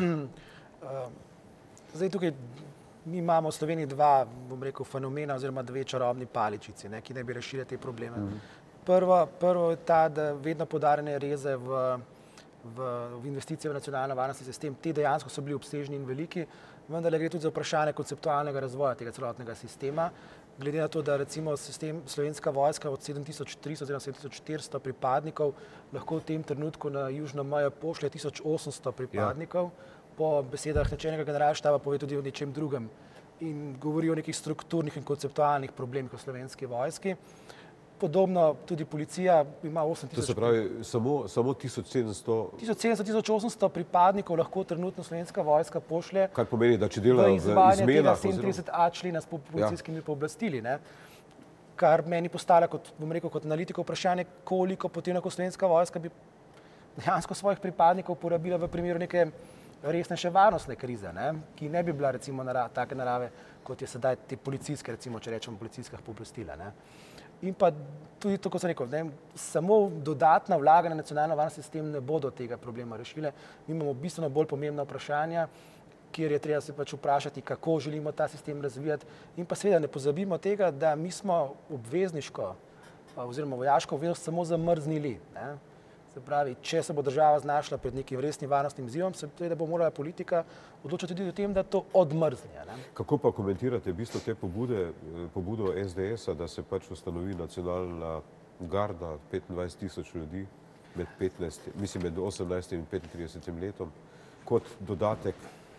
Zdaj tukaj mi imamo v Sloveniji dva, bom rekel, fenomena oziroma dve čarobni paličici, ki ne bi rešili te probleme. Prvo je ta, da vedno poudarjene reze v investicije v nacionalno varnostni sistem, ti dejansko so bili obsežni in veliki, vendar gre tudi za vprašanje konceptualnega razvoja tega celotnega sistema. Glede na to, da recimo Slovenska vojska od 7300 oziroma 7400 pripadnikov lahko v tem trenutku na južno mejo pošlje 1800 pripadnikov, po besedah načelnika generalštaba pove tudi o nečem drugem in govori o nekih strukturnih in konceptualnih problemih v Slovenski vojski. Podobno tudi policija ima 8000... To se pravi, samo 1700... 1700-1800 pripadnikov lahko trenutno Slovenska vojska pošlje... Kar pomeni, da če delajo v izmenah... V izvajanje tega 37a člena s policijskimi pooblastili, kar meni postavlja, bom rekel, kot analitiko vprašanje, koliko potem lahko Slovenska vojska bi dejansko svojih pripadnikov porabila v primeru neke resnejše varnostne krize, ki ne bi bila recimo take narave, kot je sedaj te policijske, recimo, če rečemo policijskih pooblastila. In pa tudi to, kot sem rekel, samo dodatna vlaganja na nacionalno varnostni sistem ne bodo tega problema rešile. Mi imamo bistveno bolj pomembna vprašanja, kjer je treba se pač vprašati, kako želimo ta sistem razvijati. In pa seveda ne pozabimo tega, da mi smo obvezniško oziroma vojaško obveznost samo zamrznili. Se pravi, če se bo država znašla pred nekim resnim varnostnim izzivom, se da bo morala politika odločiti tudi o tem, da to odmrzne. Kako pa komentirate v bistvu te pobudo SDS-a, da se pač ustanovi nacionalna garda 25 000 ljudi med 18 in 35 letom, kot dodatek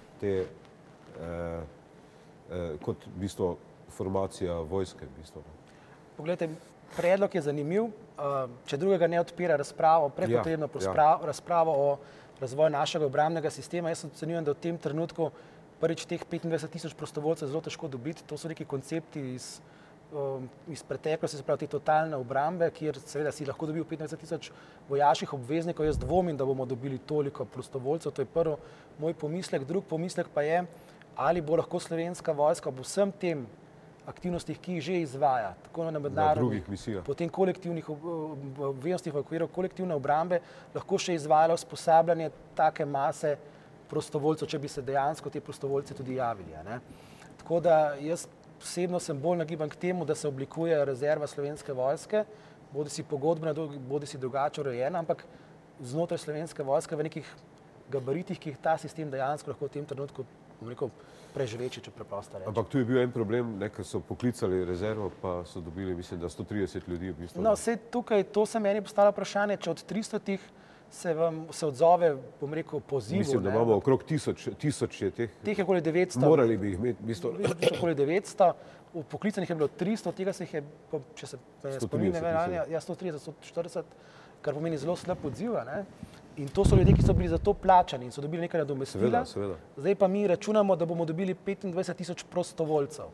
kot v bistvu formacija vojske v bistvu? Poglejte, predlog je zanimiv, če drugega ne odpira razpravo, prepotrebno razpravo o razvoju našega obrambnega sistema. Jaz ocenjujem, da v tem trenutku prvič teh 25 000 prostovoljcev zelo težko dobiti. To so neki koncepti iz preteklosti, se pravi te totalne obrambe, kjer seveda si lahko dobil 25 000 vojaških obveznikov. Jaz dvomim, da bomo dobili toliko prostovoljcev. To je prvo moj pomislek. Drug pomislek pa je, ali bo lahko Slovenska vojska ob vsem tem aktivnostih, ki jih že izvaja, tako na mednarodnih, potem kolektivnih obveznostih v okviru kolektivne obrambe, lahko še izvajalo usposabljanje take mase prostovoljcev, če bi se dejansko te prostovoljce tudi javili. Tako da jaz osebno sem bolj nagiban k temu, da se oblikuje rezerva Slovenske vojske, bodi si pogodbena, bodi si drugače urejena, ampak znotraj Slovenske vojske v nekih gabaritih, ki jih ta sistem dejansko lahko v tem trenutku, bom rekel, preživeči, če preprosto rečem. Ampak tu je bil en problem, ker so poklicali rezervo, pa so dobili, mislim, da 130 ljudi v bistvu. No, vse tukaj, to se meni postavlja vprašanje, če od 300 se odzove, bom rekel, pozivu. Mislim, da imamo okrog tisoč je teh. Teh je okoli 900. Morali bi jih imeti, mislim. Okoli 900. V poklicanih je bilo 300, od tega se jih je, če se spominjam, 130, 140, kar pomeni zelo slab odziv. In to so ljudje, ki so bili za to plačani in so dobili nekaj nadomestila. Seveda. Zdaj pa mi računamo, da bomo dobili 25.000 prostovoljcev.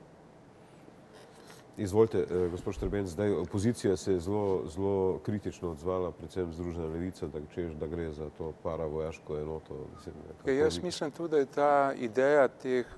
Izvolite, gospod Štrbenc, zdaj opozicija se je zelo kritično odzvala, predvsem Združena levica, da gre za to paravojaško enoto. Jaz mislim tudi, da je ta ideja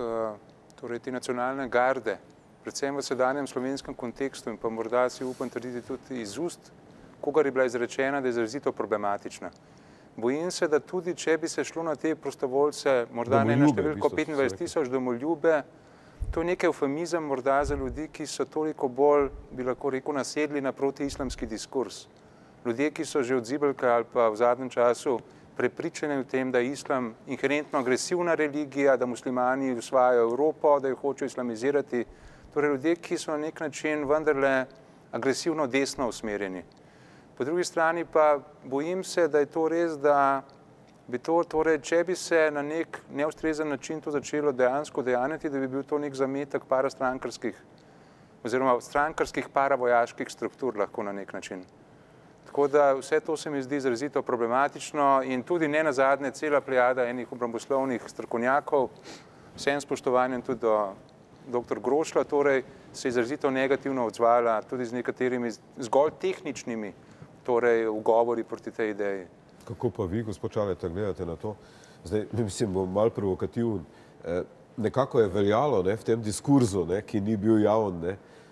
te nacionalne garde, predvsem v sedanjem slovenskem kontekstu in pa morda si upam trditi tudi iz ust, kogar je bila izrečena, da je izrazito problematična. Bojim se, da tudi če bi se šlo na te prostovoljce, morda ne na številko 25.000 domoljube, to je nekaj eufemizem morda za ljudi, ki so toliko bolj, bi lahko rekel, nasedli na protiislamski diskurs. Ljudje, ki so že od zibelka ali pa v zadnjem času prepričani v tem, da je islam inherentno agresivna religija, da muslimani usvajajo Evropo, da jo hočejo islamizirati. Torej ljudje, ki so na nek način vendarle agresivno desno usmerjeni. Po drugi strani pa bojim se, da je to res, da bi to, torej, če bi se na nek neustrezen način to začelo dejansko dejanjati, da bi bil to nek zametek parastrankarskih oziroma strankarskih paravojaških struktur lahko na nek način. Tako da vse to se mi zdi izrazito problematično in tudi ne nazadnje cela plejada enih obramboslovnih strokovnjakov, vsem spoštovanjem tudi do dr. Grošlja, torej se je izrazito negativno odzvala tudi z nekaterimi zgolj tehničnimi ugovori proti tej ideji. Kako pa vi, gospod Čaleta, gledate na to? Zdaj, mislim, bom malo provokativen. Nekako je veljalo v tem diskurzu, ki ni bil javen.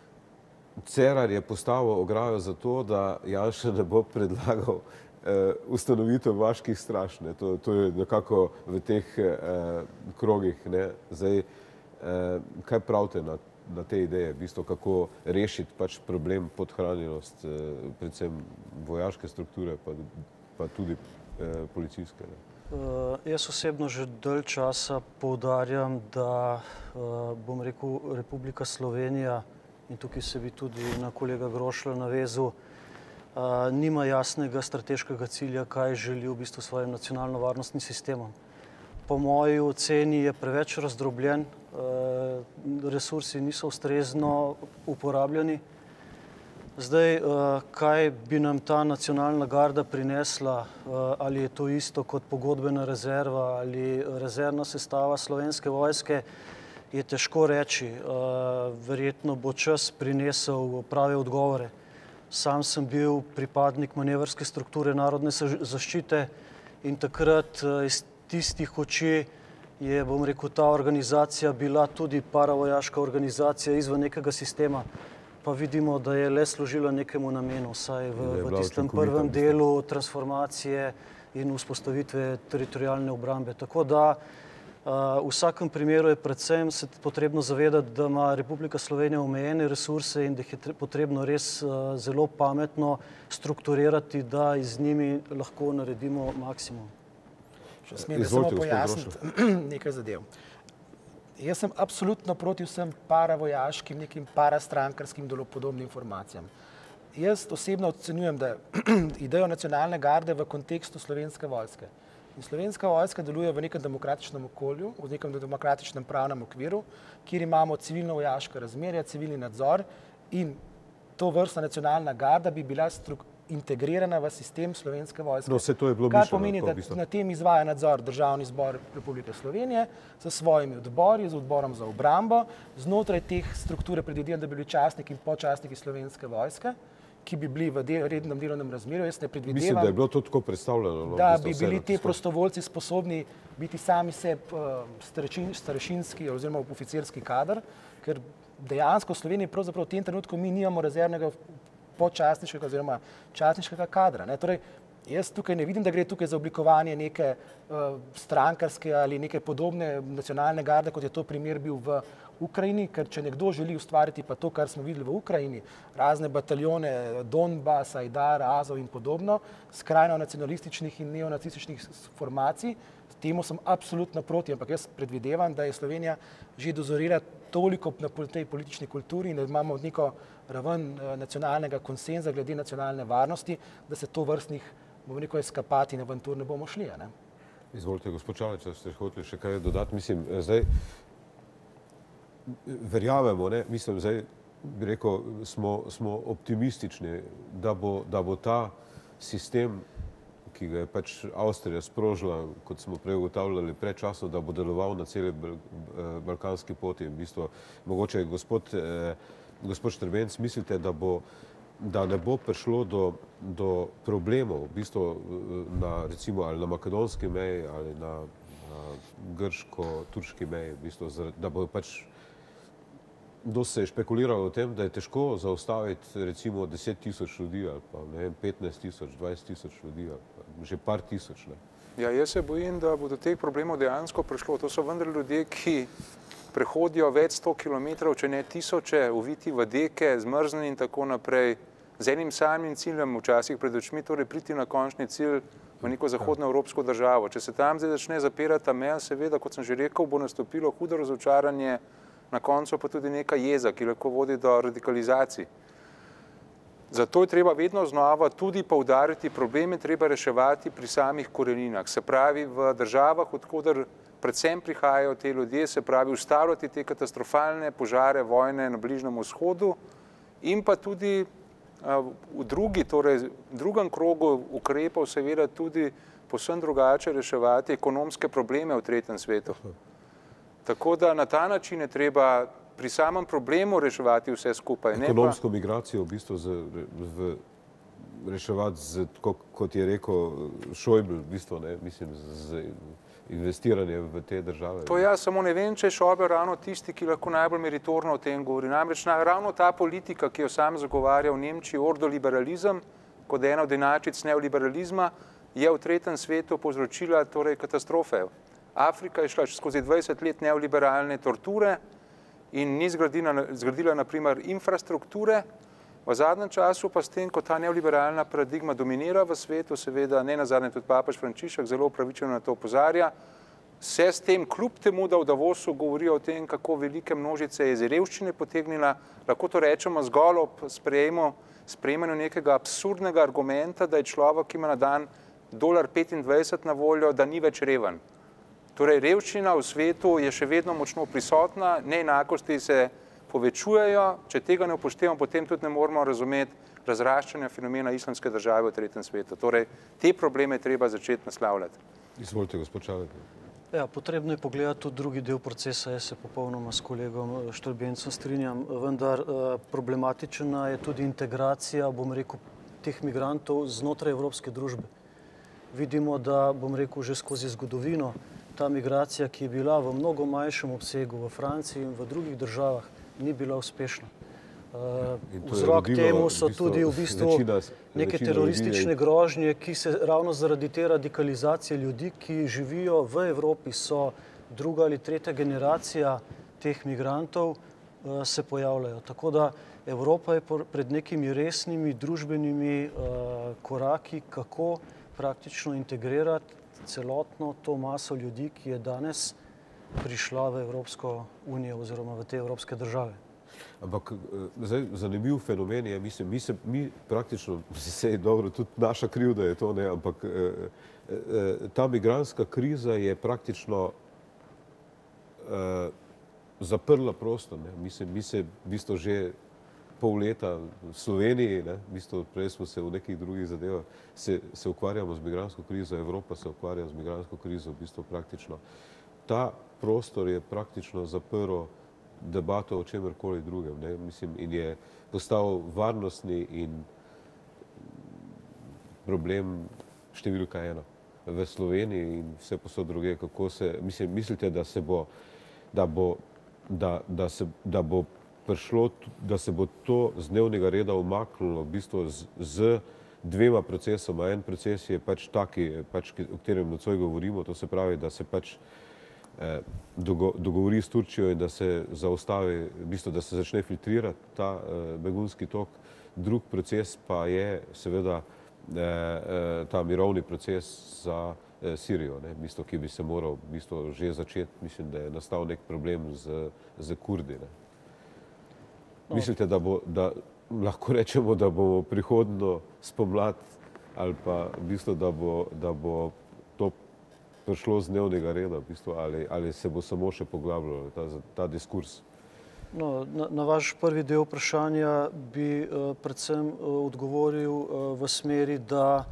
Cerar je postavil ograjo za to, da Janša ne bo predlagal ustanovitev vaških straž. To je nekako v teh krogih. Zdaj, kaj pravite na te ideje, v bistvu, kako rešiti pač problem podhranjenost, predvsem vojaške strukture, pa tudi policijske? Jaz osebno že dalj časa poudarjam, da, bom rekel, Republika Slovenija, in tukaj se bi tudi na kolega Grošlja navezal, nima jasnega strateškega cilja, kaj želi v bistvu svojim nacionalno-varnostnim sistemom. Po moji oceni je preveč razdrobljen, resursi niso ustrezno uporabljeni. Zdaj, kaj bi nam ta nacionalna garda prinesla, ali je to isto kot pogodbena rezerva ali rezervna sestava Slovenske vojske, je težko reči. Verjetno bo čas prinesel prave odgovore. Sam sem bil pripadnik manevrske strukture narodne zaščite in takrat iz tistih oči je, bom rekel, ta organizacija bila tudi paravojaška organizacija izven nekega sistema. Pa vidimo, da je le služila nekemu namenu, saj v tistem prvem delu transformacije in vzpostavitve teritorialne obrambe. Tako da v vsakem primeru je predvsem se potrebno zavedati, da ima Republika Slovenija omejene resurse in da jih je potrebno res zelo pametno strukturirati, da iz njimi lahko naredimo maksimum. Če smem samo pojasniti nekaj zadev. Jaz sem absolutno proti vsem paravojaškim, nekim parastrankarskim podobnim informacijam. Jaz osebno ocenjujem, da idejo nacionalne garde v kontekstu Slovenske vojske. In Slovenska vojska deluje v nekem demokratičnem okolju, v nekem demokratičnem pravnem okviru, kjer imamo civilno-vojaška razmerja, civilni nadzor in to vrstna nacionalna garda bi bila integrirana v sistem Slovenske vojske. No, vse to je bilo kar pomeni, da na tem izvaja nadzor Državni zbor Republike Slovenije s svojimi odbori, z odborom za obrambo. Znotraj teh strukture predvidevam, da bi bili častniki in podčastniki Slovenske vojske, ki bi bili v rednem delovnem razmerju. Jaz ne predvidevam, mislim, da je bilo to tako predstavljeno. Da bi bili ti prostovoljci sposobni biti sami sebi starešinski oziroma oficirski kader, ker dejansko v Sloveniji pravzaprav v tem trenutku mi nimamo rezervnega podčastniškega oziroma častniškega kadra. Torej, jaz tukaj ne vidim, da gre tukaj za oblikovanje neke strankarske ali neke podobne nacionalne garde, kot je to primer bil v Ukrajini, ker če nekdo želi ustvariti pa to, kar smo videli v Ukrajini, razne bataljone Donbas, Ajdar, Azov in podobno, skrajno nacionalističnih in neonacističnih formacij, temu sem absolutno proti, ampak jaz predvidevam, da je Slovenija že dozorila toliko na tej politični kulturi in da imamo neko raven nacionalnega konsenza glede nacionalne varnosti, da se to vrstnih bomo rekel, eskapati in avantur ne bomo šli, ne? Izvolite, gospod Čalič, če ste hoteli še kaj dodati. Mislim, zdaj verjamemo, ne, mislim, zdaj bi rekel, smo optimistični, da bo ta sistem, ki ga je pač Avstrija sprožila, kot smo prej ugotavljali predčasno, da bo deloval na celi balkanski poti. V bistvu, mogoče gospod Štrbenc, mislite, da ne bo prišlo do problemov, v bistvu recimo ali na makedonski meji ali na grško-turški meji, v bistvu, da bo pač dosti se je špekuliralo o tem, da je težko zaustaviti recimo 10 000 ljudi ali pa ne vem, 15 000, 20 000 ljudi ali pa že par tisoč. Ne. Ja, jaz se bojim, da bo do teh problemov dejansko prišlo. To so vendar ljudje, ki prehodijo več 100 kilometrov, če ne tisoče, uviti v deke, zmrznjeni in tako naprej, z enim samim ciljem včasih pred očmi, torej priti na končni cilj v neko zahodnoevropsko državo. Če se tam zdaj začne zapirati ta meja, seveda, kot sem že rekel, bo nastopilo hudo razočaranje, na koncu pa tudi neka jeza, ki lahko vodi do radikalizacij. Zato je treba vedno znova tudi poudariti, probleme treba reševati pri samih koreninah. Se pravi, v državah, odkoder predvsem prihajajo te ljudje, se pravi, ustavljati te katastrofalne požare, vojne na Bližnjem vzhodu in pa tudi v drugem krogu ukrepov seveda tudi povsem drugače reševati ekonomske probleme v tretjem svetu. Tako da na ta način je treba pri samem problemu reševati vse skupaj. Ekonomsko migracijo v bistvu reševati, kot je rekel Schäuble, v bistvu, ne, mislim, z investiranje v te države. To jaz samo ne vem, če je Schäuble ravno tisti, ki lahko najbolj meritorno o tem govori. Namreč ravno ta politika, ki jo sam zagovarja v Nemčiji, ordoliberalizem, kot ena od enačic neoliberalizma, je v tretjem svetu povzročila torej katastrofe. Afrika je šla skozi 20 let neoliberalne torture in ni zgradila na primer infrastrukture. V zadnjem času pa s tem, ko ta neoliberalna paradigma dominira v svetu, seveda ne nazadnje tudi papež Frančišek zelo upravičeno na to opozarja, se s tem kljub temu, da v Davosu govorijo o tem, kako velike množice je iz revščine potegnila, lahko to rečemo zgolj ob sprejemanju nekega absurdnega argumenta, da je človek, ki ima na dan $25 na voljo, da ni več reven. Torej, revščina v svetu je še vedno močno prisotna, neenakosti se povečujejo, če tega ne upoštevamo, potem tudi ne moramo razumeti razraščanja fenomena islamske države v tretjem svetu. Torej, te probleme je treba začeti naslavljati. Izvolite, gospod Čalek. Ja, potrebno je pogledati tudi drugi del procesa, jaz se popolnoma s kolegom Štrbencem strinjam, vendar problematična je tudi integracija, bom rekel, teh migrantov znotraj evropske družbe. Vidimo, da, bom rekel, že skozi zgodovino ta migracija, ki je bila v mnogo manjšem obsegu v Franciji in v drugih državah, ni bila uspešna. Vzrok temu so tudi v bistvu neke teroristične grožnje, ki se ravno zaradi te radikalizacije ljudi, ki živijo v Evropi, so druga ali tretja generacija teh migrantov, se pojavljajo. Tako da Evropa je pred nekimi resnimi družbenimi koraki, kako praktično integrirati celotno to maso ljudi, ki je danes prišla v Evropsko unijo oziroma v te evropske države. Ampak zdaj zanimiv fenomen je, mislim, mi praktično, sej dobro, tudi naša krivda je to, ne, ampak ta migrantska kriza je praktično zaprla prostor, ne. Mislim, mi se v bistvu že pol leta v Sloveniji, ne, v bistvu prej smo se v nekih drugih zadevah, se ukvarjamo z migrantsko krizo, Evropa se ukvarja z migrantsko krizo, v bistvu praktično. Ta prostor je praktično zaprl debato o čemerkoli drugem, ne, mislim, in je postal varnostni in problem številka 1 v Sloveniji in vse posod druge, kako se, mislim, mislite, da se bo prišlo, da se bo to z dnevnega reda umaknilo v bistvu z dvema procesoma. En proces je pač taki, pač, o katerem nocoj govorimo, to se pravi, da se pač dogovori s Turčijo in da se zaustavi, v bistvu, da se začne filtrirati ta begunski tok. Drug proces pa je seveda ta mirovni proces za Sirijo, ne, v bistvu, ki bi se moral v bistvu že začeti. Mislim, da je nastal nek problem z Kurdi. Ne. Mislite, da lahko rečemo, da bomo prihodnjo spomlad ali pa v bistvu, da bo to prišlo z dnevnega reda, v bistvu, ali se bo samo še poglabljalo ta diskurs. No, na vaš prvi del vprašanja bi predvsem odgovoril v smeri, da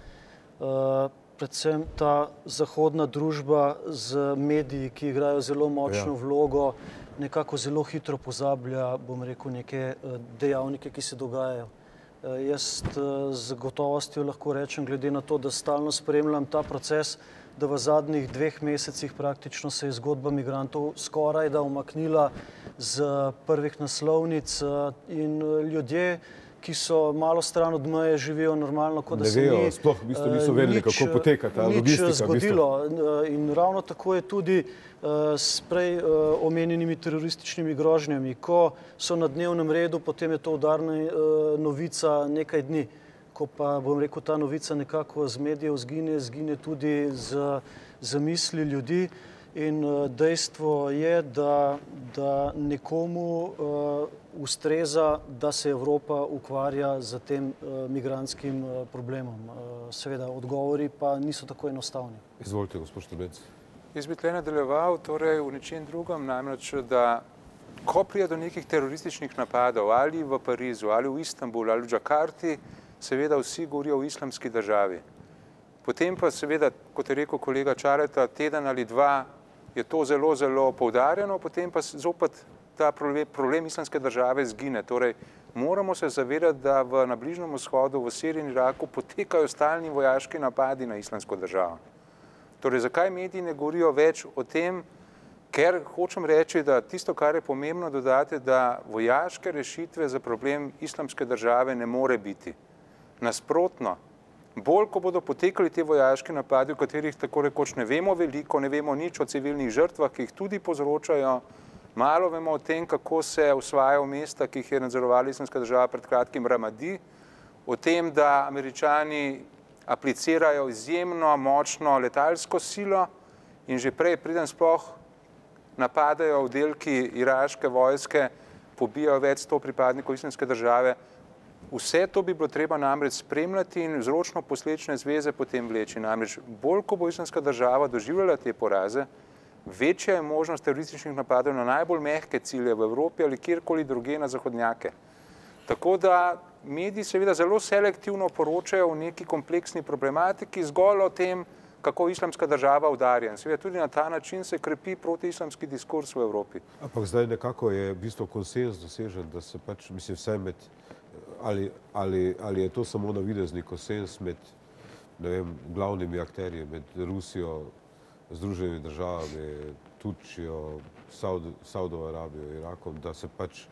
predvsem ta zahodna družba z mediji, ki igrajo zelo močno vlogo, nekako zelo hitro pozablja, bom rekel, neke dejavnike, ki se dogajajo. Jaz z gotovostjo lahko rečem, glede na to, da stalno spremljam ta proces, da v zadnjih 2 mesecih praktično se je zgodba migrantov skoraj da umaknila z prvih naslovnic in ljudje, ki so malo stran od meje, živijo normalno, kot da se ni sploh v bistvu niso vedeli, kako poteka ta logistika. Nič zgodilo. In ravno tako je tudi s prej omenjenimi terorističnimi grožnjami. Ko so na dnevnem redu, potem je to udarna novica nekaj dni. Ko pa, bom rekel, ta novica nekako z medijev zgine tudi z zamisli ljudi. In dejstvo je, da nekomu ustreza, da se Evropa ukvarja z tem migrantskim problemom. Seveda, odgovori pa niso tako enostavni. Izvolite, gospod Štrbenc. Jaz bi tle nadaljeval torej v nečem drugem, namreč, da ko pride do nekih terorističnih napadov ali v Parizu, ali v Istanbulu, ali v Džakarti, seveda vsi govorijo o islamski državi. Potem pa seveda, kot je rekel kolega Čareta, teden ali dva je to zelo, zelo poudarjeno, potem pa zopet ta problem islamske države zgine. Torej, moramo se zavedati, da na Bližnjem vzhodu, v Siriji in Iraku potekajo stalni vojaški napadi na islamsko državo. Torej, zakaj mediji ne govorijo več o tem, ker hočem reči, da tisto, kar je pomembno dodati, da vojaške rešitve za problem islamske države ne more biti. Nasprotno, bolj, ko bodo potekali te vojaški napadi, o katerih tako rekoč ne vemo veliko, ne vemo nič o civilnih žrtvah, ki jih tudi povzročajo, malo vemo o tem, kako se osvajajo mesta, ki jih je nadzorovala islamska država pred kratkim Ramadi, o tem, da Američani aplicirajo izjemno močno letalsko silo in že prej, preden sploh napadajo oddelki iraške vojske, pobijajo več 100 pripadnikov islamske države. Vse to bi bilo treba namreč spremljati in vzročno-posledične zveze potem vleči. Namreč bolj, ko bo islamska država doživljala te poraze, večja je možnost terorističnih napadov na najbolj mehke cilje v Evropi ali kjerkoli druge na zahodnjake. Tako da mediji seveda zelo selektivno poročajo o neki kompleksni problematiki, zgolj o tem, kako islamska država udarja. In seveda tudi na ta način se krepi protiislamski diskurs v Evropi. Ampak zdaj nekako je v bistvu konsens dosežen, da se pač, mislim, vse med, ali je to samo navidezni konsens med, ne vem, glavnimi akterji, med Rusijo, Združenimi državami, Turčijo, Saudovo Arabijo, Irakom, da se pač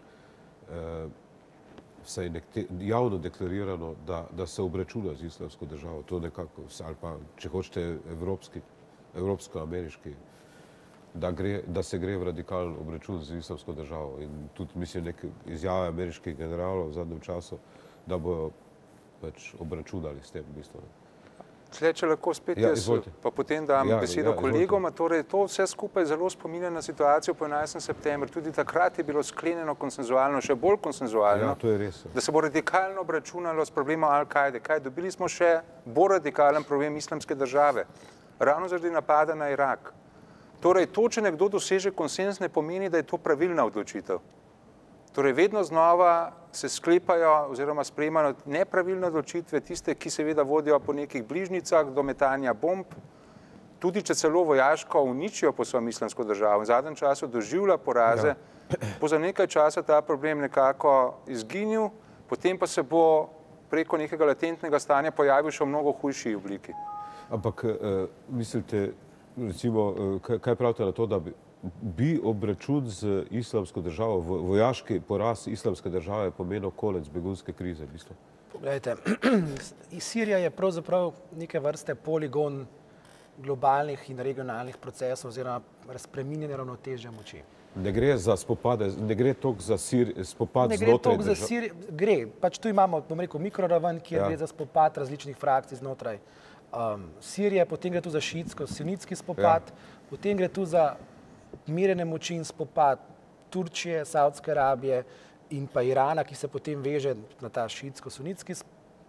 vsaj javno deklarirano, da se obračuna z islamsko državo, to nekako, ali pa, če hočete, evropsko-ameriški, da se gre v radikalen obračun z islamsko državo. In tudi, mislim, neke izjave ameriških generalov v zadnjem času, da bojo pač obračunali s tem v bistvu. Če lahko spet jaz, pa potem dam besedo kolegom, torej to vse skupaj zelo spominja na situacijo po 11. septembru. Tudi takrat je bilo sklenjeno konsenzualno, še bolj konsenzualno, da se bo radikalno obračunalo s problemom Al-Kaide. Dobili smo še bolj radikalen problem islamske države, ravno zaradi napada na Irak. Torej, to, če nekdo doseže konsens, ne pomeni, da je to pravilna odločitev. Torej, vedno znova se sklepajo oziroma sprejemajo nepravilne odločitve, tiste, ki seveda vodijo po nekih bližnjicah do metanja bomb, tudi če celo vojaško uničijo po svojo islamsko državo. V zadnjem času doživlja poraze, bo za nekaj časa ta problem nekako izginil, potem pa se bo preko nekega latentnega stanja pojavil še v mnogo hujši obliki. Ampak mislite, recimo, kaj pravite na to, da bi obračun z islamsko državo, vojaški poraz islamske države pomenil konec begunske krize, v bistvu? Poglejte, Sirija je pravzaprav neke vrste poligon globalnih in regionalnih procesov oziroma razpreminjanja ravnotežja moči. Ne gre za spopade, ne gre toliko za spopad znotraj države? Gre, pač tu imamo, bom rekel, mikroraven, kjer gre za spopad različnih frakcij znotraj Sirije, potem gre tu za šiitsko-sunitski spopad, potem gre tu za mirene moči in spopad Turčije, Saudske Arabije in pa Irana, ki se potem veže na ta šiitsko-sunitski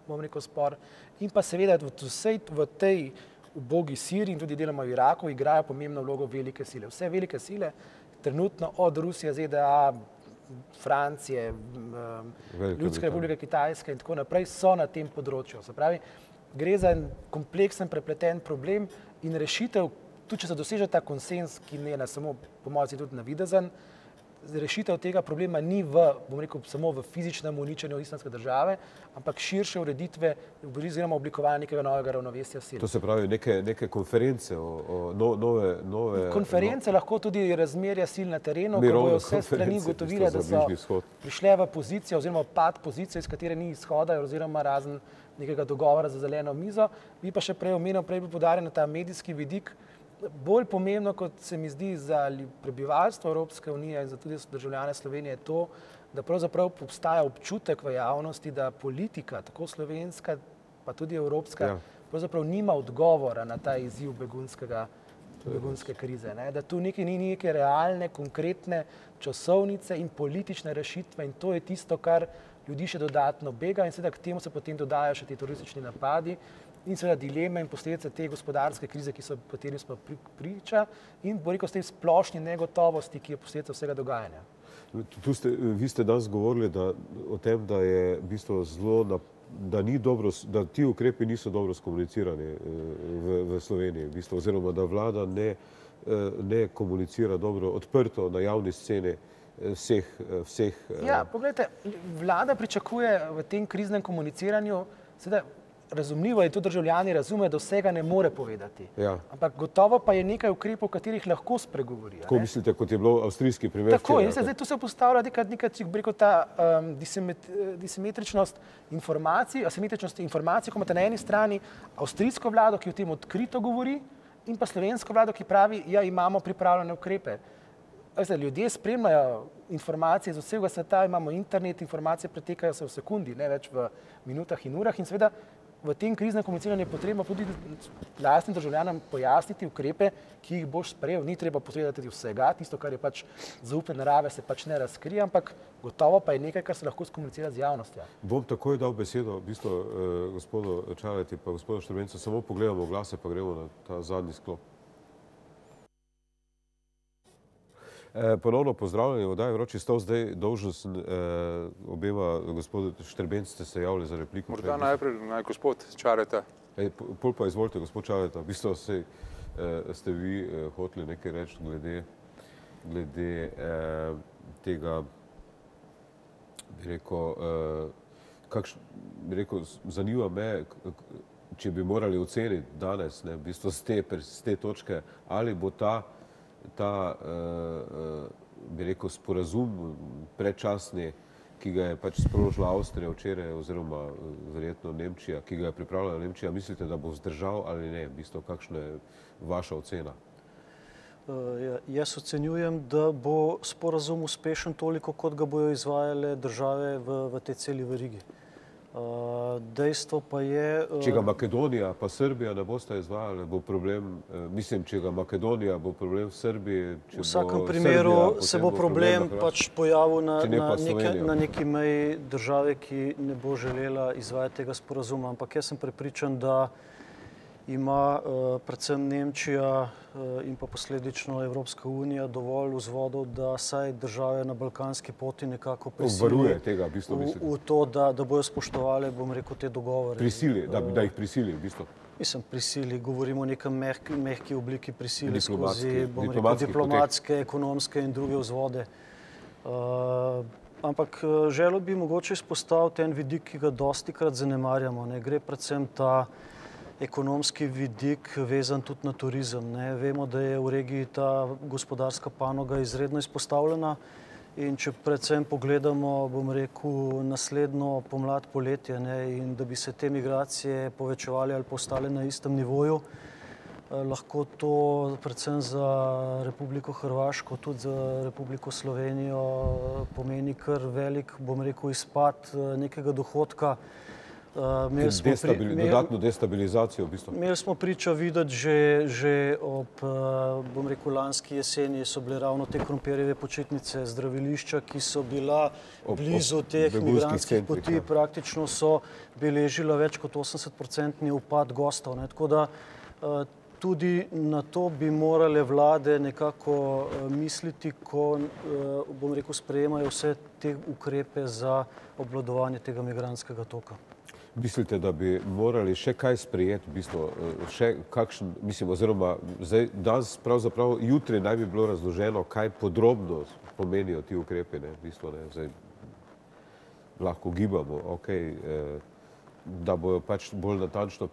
bom rekel, spor. In pa seveda v tej ubogi Siriji in tudi deloma v Iraku igrajo pomembno vlogo velike sile. Vse velike sile trenutno od Rusije, ZDA, Francije, Ljudske republike Kitajske in tako naprej so na tem področju. Se pravi, gre za en kompleksen, prepleten problem in rešitev, tudi če se doseže ta konsens, ki ne je samo po mojem tudi navidezen, rešitev tega problema ni samo v fizičnem uničenju islamske države, ampak širše ureditve oziroma oblikovanja nekega novega ravnovesja sil. To se pravi neke konference, nove... Konference, lahko tudi razmerja sil na terenu, ko bojo vse strani ugotovile, da so prišle v pozicijo oziroma pad pozicijo, iz katere ni izhoda oziroma razen nekega dogovora za zeleno mizo. Bi pa še prej omenil, prej bi poudaril na ta medijski vidik. Bolj pomembno, kot se mi zdi za prebivalstvo Evropske unije in za tudi državljane Slovenije, je to, da pravzaprav obstaja občutek v javnosti, da politika, tako slovenska, pa tudi evropska, pravzaprav nima odgovora na ta izziv begunske krize. Da tu ni neke realne, konkretne časovnice in politične rešitve in to je tisto, kar ljudi še dodatno bega in seveda k temu se potem dodajajo še ti teroristični napadi in seveda dileme in posledice te gospodarske krize, kateri smo priča in bo rekel s tej splošni negotovosti, ki je posledica vsega dogajanja. Vi ste danes govorili o tem, da je v bistvu da ti ukrepi niso dobro skomunicirani v Sloveniji, v bistvu, oziroma da vlada ne komunicira dobro, odprto na javni sceni vseh... Ja, pogledajte, vlada pričakuje v tem kriznem komuniciranju, seveda razumljivo je, tudi državljani razumejo, da vsega ne more povedati. Ampak gotovo pa je nekaj ukrepov, o katerih lahko spregovorijo. Tako mislite, kot je bilo avstrijski primer? Tako, in zdaj tu se postavlja ta asimetričnost informacij, ko imate na eni strani avstrijsko vlado, ki o tem odkrito govori, in pa slovensko vlado, ki pravi, ja, imamo pripravljene ukrepe. Ljudje spremljajo informacije iz vsega sveta, imamo internet, informacije pretekajo se v sekundi, ne več v minutah in urah in seveda v tem kriznem komuniciranju je potrebno tudi lastnim državljanom pojasniti ukrepe, ki jih boš sprejel. Ni treba posredati vsega, tisto, kar je pač zaupne narave, se pač ne razkrije, ampak gotovo pa je nekaj, kar se lahko skomunicira z javnostjo. Bom takoj dal besedo v bistvu gospodu Čaleti pa gospodu Štrbencu, samo pogledamo glase pa gremo na ta zadnji sklop. Ponovno pozdravljeni, oddaji Vroči stol, zdaj dolžen sem obema, gospod Štrbenc, ste se javili za repliko. Morda najprej gospod Čareta. Pol pa izvolite, gospod Čareta, v bistvu ste vi hoteli nekaj reči glede tega, bi rekel, zanima me, če bi morali oceniti danes, v bistvu z te točke, ali bo ta bi rekel, sporazum predčasni, ki ga je pač sprožila Avstrija včeraj, oziroma verjetno Nemčija, ki ga je pripravila Nemčija, mislite, da bo vzdržal ali ne? V bistvu, kakšna je vaša ocena? Jaz ocenjujem, da bo sporazum uspešen toliko, kot ga bojo izvajale države v tej celi verigi. Dejstvo pa je... Če ga Makedonija pa Srbija ne bosta izvajali, bo problem, mislim, če ga Makedonija bo problem v Srbiji, v vsakem primeru se bo problem pač pojavil na neki meji države, ki ne bo želela izvajati tega sporazuma, ampak jaz sem prepričan, da ima predvsem Nemčija in pa posledično Evropska unija dovolj vzvodov, da saj države na balkanski poti nekako prisili v to, da bojo spoštovali, bom rekel, te dogovore. Prisili, da jih prisili v bistvu. Mislim, prisili, govorimo o nekem mehki obliki prisili skozi, bom rekel, diplomatske, ekonomske in druge vzvode. Ampak želel bi mogoče izpostaviti en vidik, ki ga dostikrat zanemarjamo. Gre predvsem ta ekonomski vidik vezan tudi na turizem. Vemo, da je v regiji ta gospodarska panoga izredno izpostavljena in če predvsem pogledamo, bom rekel, naslednjo pomlad, poletje in da bi se te migracije povečevali ali postale na istem nivoju, lahko to predvsem za Republiko Hrvaško, tudi za Republiko Slovenijo pomeni kar velik, bom rekel, izpad nekega dohodka Dodatno destabilizacijo v bistvu. Imeli smo priča videti že ob, bom rekel, lanski jeseni so bile ravno te krompirjeve počitnice, zdravilišča, ki so bila blizu teh migrantskih poti, praktično so beležila več kot 80% upad gostov. Tako da tudi na to bi morale vlade nekako misliti, ko, bom rekel, sprejemajo vse te ukrepe za obvladovanje tega migrantskega toka. Mislite, da bi morali še kaj sprejeti, v bistvu, še kakšen, mislim, oziroma zdaj, danes pravzaprav jutri naj bi bilo razloženo, kaj podrobno pomenijo ti ukrepi, ne, v bistvu, ne, zdaj lahko gibamo, da bojo pač bolj natančno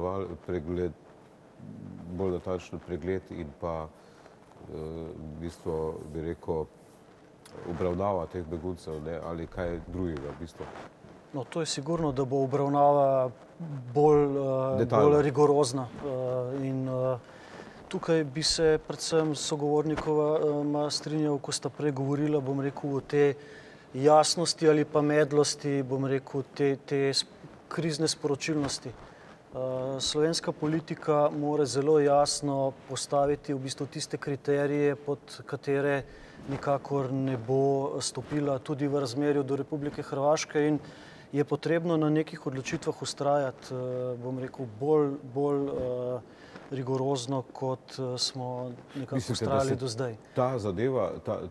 pregled in pa v bistvu, bi rekel, obravnava teh beguncev, ne, ali kaj drugega, v bistvu. No, to je sigurno, da bo obravnava bolj rigorozna in tukaj bi se predvsem sogovornikova strinjal, ko sta prej govorila, bom rekel, o te jasnosti ali pa medlosti, bom rekel, te krizne sporočilnosti. Slovenska politika mora zelo jasno postaviti v bistvu tiste kriterije, pod katere nikakor ne bo stopila tudi v razmerju do Republike Hrvaške in je potrebno na nekih odločitvah vztrajati, bom rekel, bolj rigorozno, kot smo nekako vztrajali do zdaj. Ta zadeva,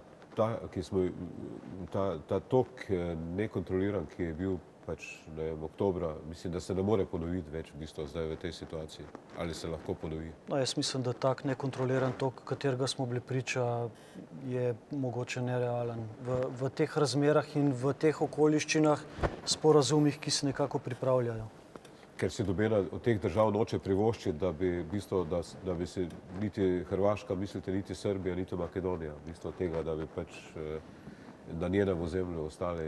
ta tok nekontroliran, ki je bil pač, ne vem, oktobra, mislim, da se ne more ponoviti več v bistvu zdaj v tej situaciji. Ali se lahko ponovi? No, jaz mislim, da tak nekontroliran tok, katerega smo bili priča, je mogoče nerealen. V teh razmerah in v teh okoliščinah, sporazumih, ki se nekako pripravljajo. Ker si nobena od teh držav noče privoščiti, da bi v bistvu, da bi se niti Hrvaška, mislite, niti Srbija, niti Makedonija, v bistvu tega, da bi pač na njenem ozemlju ostali.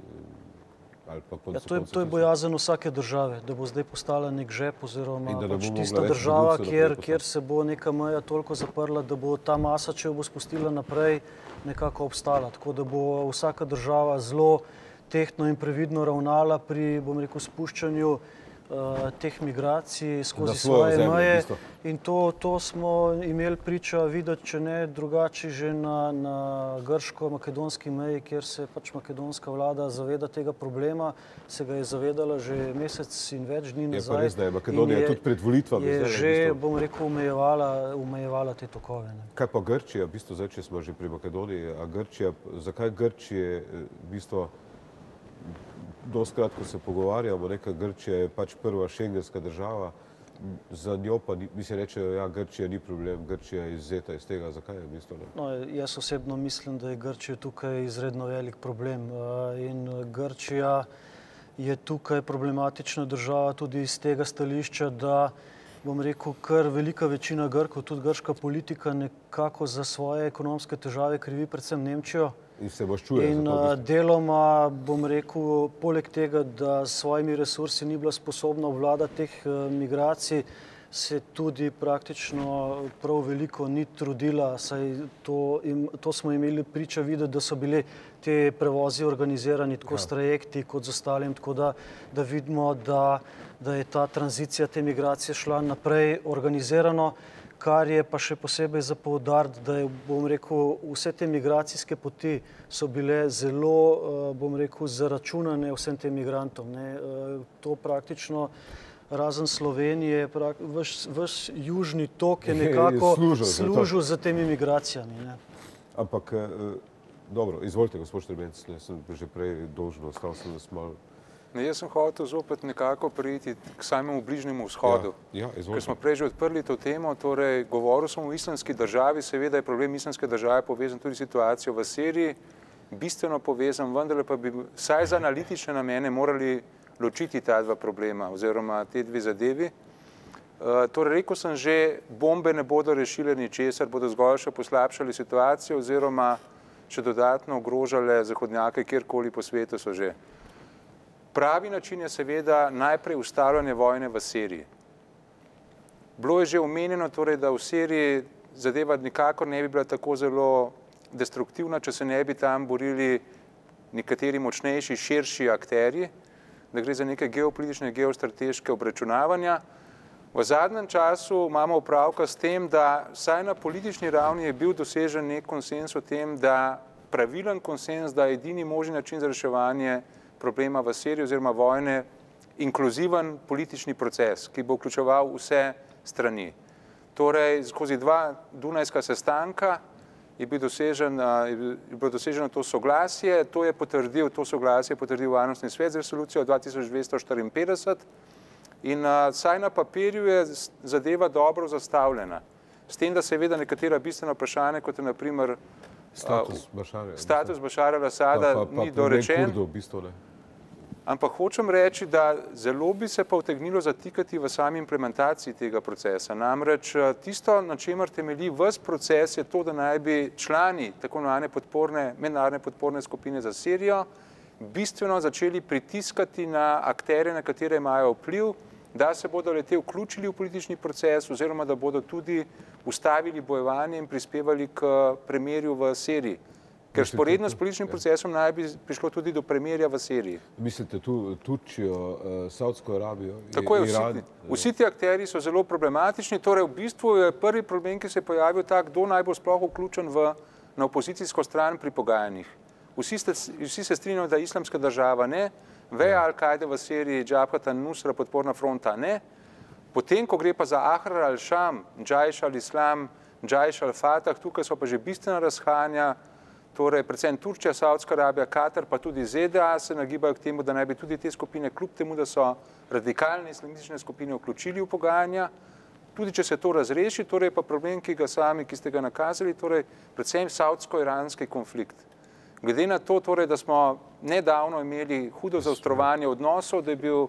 Ja, to je bojazen vsake države, da bo zdaj postala nek žep oziroma pač tista država, kjer se bo neka meja toliko zaprla, da bo ta masa, če jo bo spustila naprej, nekako obstala. Tako da bo vsaka država zelo tehtno in previdno ravnala pri, bom rekel, spuščanju teh migracij skozi svoje meje. In to smo imeli priča videti, če ne drugače, že na grško-makedonski meji, kjer se pač makedonska vlada zaveda tega problema, se ga je zavedala že mesec in več dni nazaj. Je pa res, da je Makedonija tudi pred volitvami. Je že, bom rekel, omejevala te tokove. Kaj pa Grčija, v bistvu zdaj, če smo že pri Makedoniji, a Grčija, zakaj Grčije, v bistvu, doskrat, ko se pogovarjamo, neka Grčija je pač prva šengenska država, za njo pa, mislim, rečejo, ja, Grčija ni problem, Grčija je izzeta iz tega, zakaj je v bistvu? No, jaz osebno mislim, da je Grčija tukaj izredno velik problem in Grčija je tukaj problematična država tudi iz tega stališča, da, bom rekel, kar velika večina Grkov, tudi grška politika, nekako za svoje ekonomske težave krivi predvsem Nemčijo. In se maščuje. In deloma, bom rekel, poleg tega, da s svojimi resursi ni bila sposobna obvladati teh migracij, se tudi praktično prav veliko ni trudila, saj to smo imeli priča videti, da so bili te prevozi organizirani tako s trajekti kot z ostalim, tako da vidimo, da je ta tranzicija te migracije šla naprej organizirano, kar je pa še posebej za poudariti, da je, bom rekel, vse te migracijske poti so bile zelo, bom rekel, zaračunane vsem tem migrantom. To praktično, razen Slovenije, vaš južni tok je nekako služil za temi migracijami. Ampak, dobro, izvolite, gospod Štrbenc, sem že prej dolžen, ostal sem nas malo. Jaz sem hotel zopet nekako priti k samemu Bližnjemu vzhodu. Ker smo prej že odprli to temo, torej govoril sem o islamski državi, seveda je problem islamske države povezan tudi s situacijo v Siriji, bistveno povezan, vendar pa bi vsaj za analitične namene morali ločiti ta dva problema oziroma te dve zadevi. Torej rekel sem že, bombe ne bodo rešile ničesar, bodo zgolj še poslabšali situacijo oziroma še dodatno ogrožale zahodnjake, kjerkoli po svetu so že. Pravi način je seveda najprej ustavljanje vojne v Siriji. Bilo je že omenjeno, torej, da v Siriji zadeva nikakor ne bi bila tako zelo destruktivna, če se ne bi tam borili nekateri močnejši, širši akterji. da gre za neke geopolitične, geostrateške obračunavanja. V zadnjem času imamo opravka s tem, da vsaj na politični ravni je bil dosežen nek konsens o tem, da pravilen konsens, da je edini možni način za reševanje problema v Siriji oziroma vojne inkluziven politični proces, ki bo vključeval vse strani. Torej, skozi 2 dunajska sestanka je bilo doseženo to soglasje, to soglasje je potrdil Varnostni svet z resolucijo 2254 in saj na papirju je zadeva dobro zastavljena. S tem, da seveda nekatera bistvena vprašanja, kot je na primer status Bašara al-Asada ni dorečen, ampak hočem reči, da zelo bi se pa utegnilo zatikati v sami implementaciji tega procesa. Namreč tisto, na čemer temelji ves proces, je to, da naj bi člani tako imenovane mednarodne podporne skupine za Sirijo bistveno začeli pritiskati na akterje, na katere imajo vpliv, da se bodo le-te vključili v politični proces oziroma da bodo tudi ustavili bojevanje in prispevali k premirju v Siriji. Ker sporedno s političnim procesom naj bi prišlo tudi do premirja v Siriji. Mislite tu Turčijo, Saudsko Arabijo, Iran? Vsi ti akterji so zelo problematični, torej v bistvu je prvi problem, ki se je pojavil tak, kdo naj bo sploh vključen na opozicijsko stran pri pogajanjih. Vsi se strinjajo, da Islamska država ne, veja Al-Kaide v Siriji, Džabhat an-Nusra, podporna fronta ne. Potem, ko gre pa za Ahrar al-Šam, Džajš al-Islam, Džajš al-Fatah, tukaj so pa že bistvena razhajanja, torej predvsem Turčija, Saudska Arabija, Katar, pa tudi ZDA se nagibajo k temu, da naj bi tudi te skupine, kljub temu, da so radikalne islamistične skupine vključili v pogajanja. Tudi če se to razreši, torej pa problem, ki ste ga nakazali, torej predvsem saudsko-iranski konflikt. Glede na to, torej, da smo nedavno imeli hudo zaostrovanje odnosov, da je bil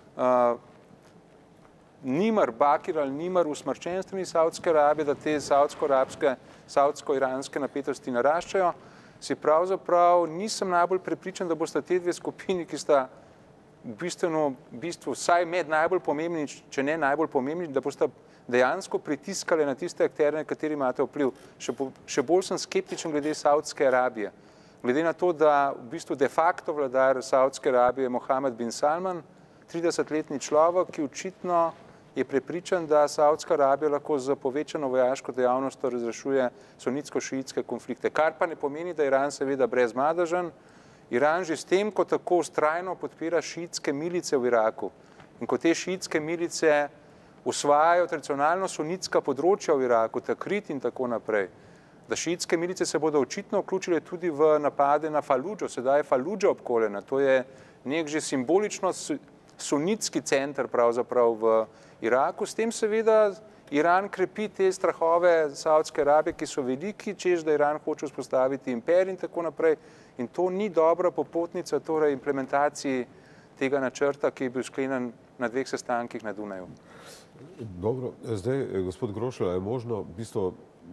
Bakir al-Nimr usmrčen strani Saudske Arabije, da te saudsko-iranske napetosti naraščajo, si pravzaprav nisem najbolj prepričan, da bosta te dve skupini, ki sta v bistvu vsaj med najbolj pomembni, če ne najbolj pomembni, da bosta dejansko pritiskale na tiste akterje, na kateri imate vpliv. Še bolj sem skeptičen glede Saudske Arabije. Glede na to, da v bistvu de facto vladar Saudske Arabije je Mohamed bin Salman, 30-letni človek, ki očitno je prepričan, da Saudska Arabija lahko z povečano vojaško dejavnostjo razrešuje sunitsko-šiitske konflikte. Kar pa ne pomeni, da je Iran seveda brezmadežen. Iran že s tem, ko tako vztrajno podpira šiitske milice v Iraku in ko te šiitske milice osvajajo tradicionalno sunitska področja v Iraku, Takrit in tako naprej, da šiitske milice se bodo očitno vključile tudi v napade na Faludžo. Sedaj je Faludža obkoljena. To je nek že simbolično sunitski center pravzaprav v Iraku. S tem seveda Iran krepi te strahove Saudske Arabije, ki so veliki, češ da Iran hoče vzpostaviti imperij in tako naprej. In to ni dobra popotnica torej implementaciji tega načrta, ki je bil sklenjen na 2 sestankih na Dunaju. Dobro, zdaj, gospod Grošelj, je možno v bistvu,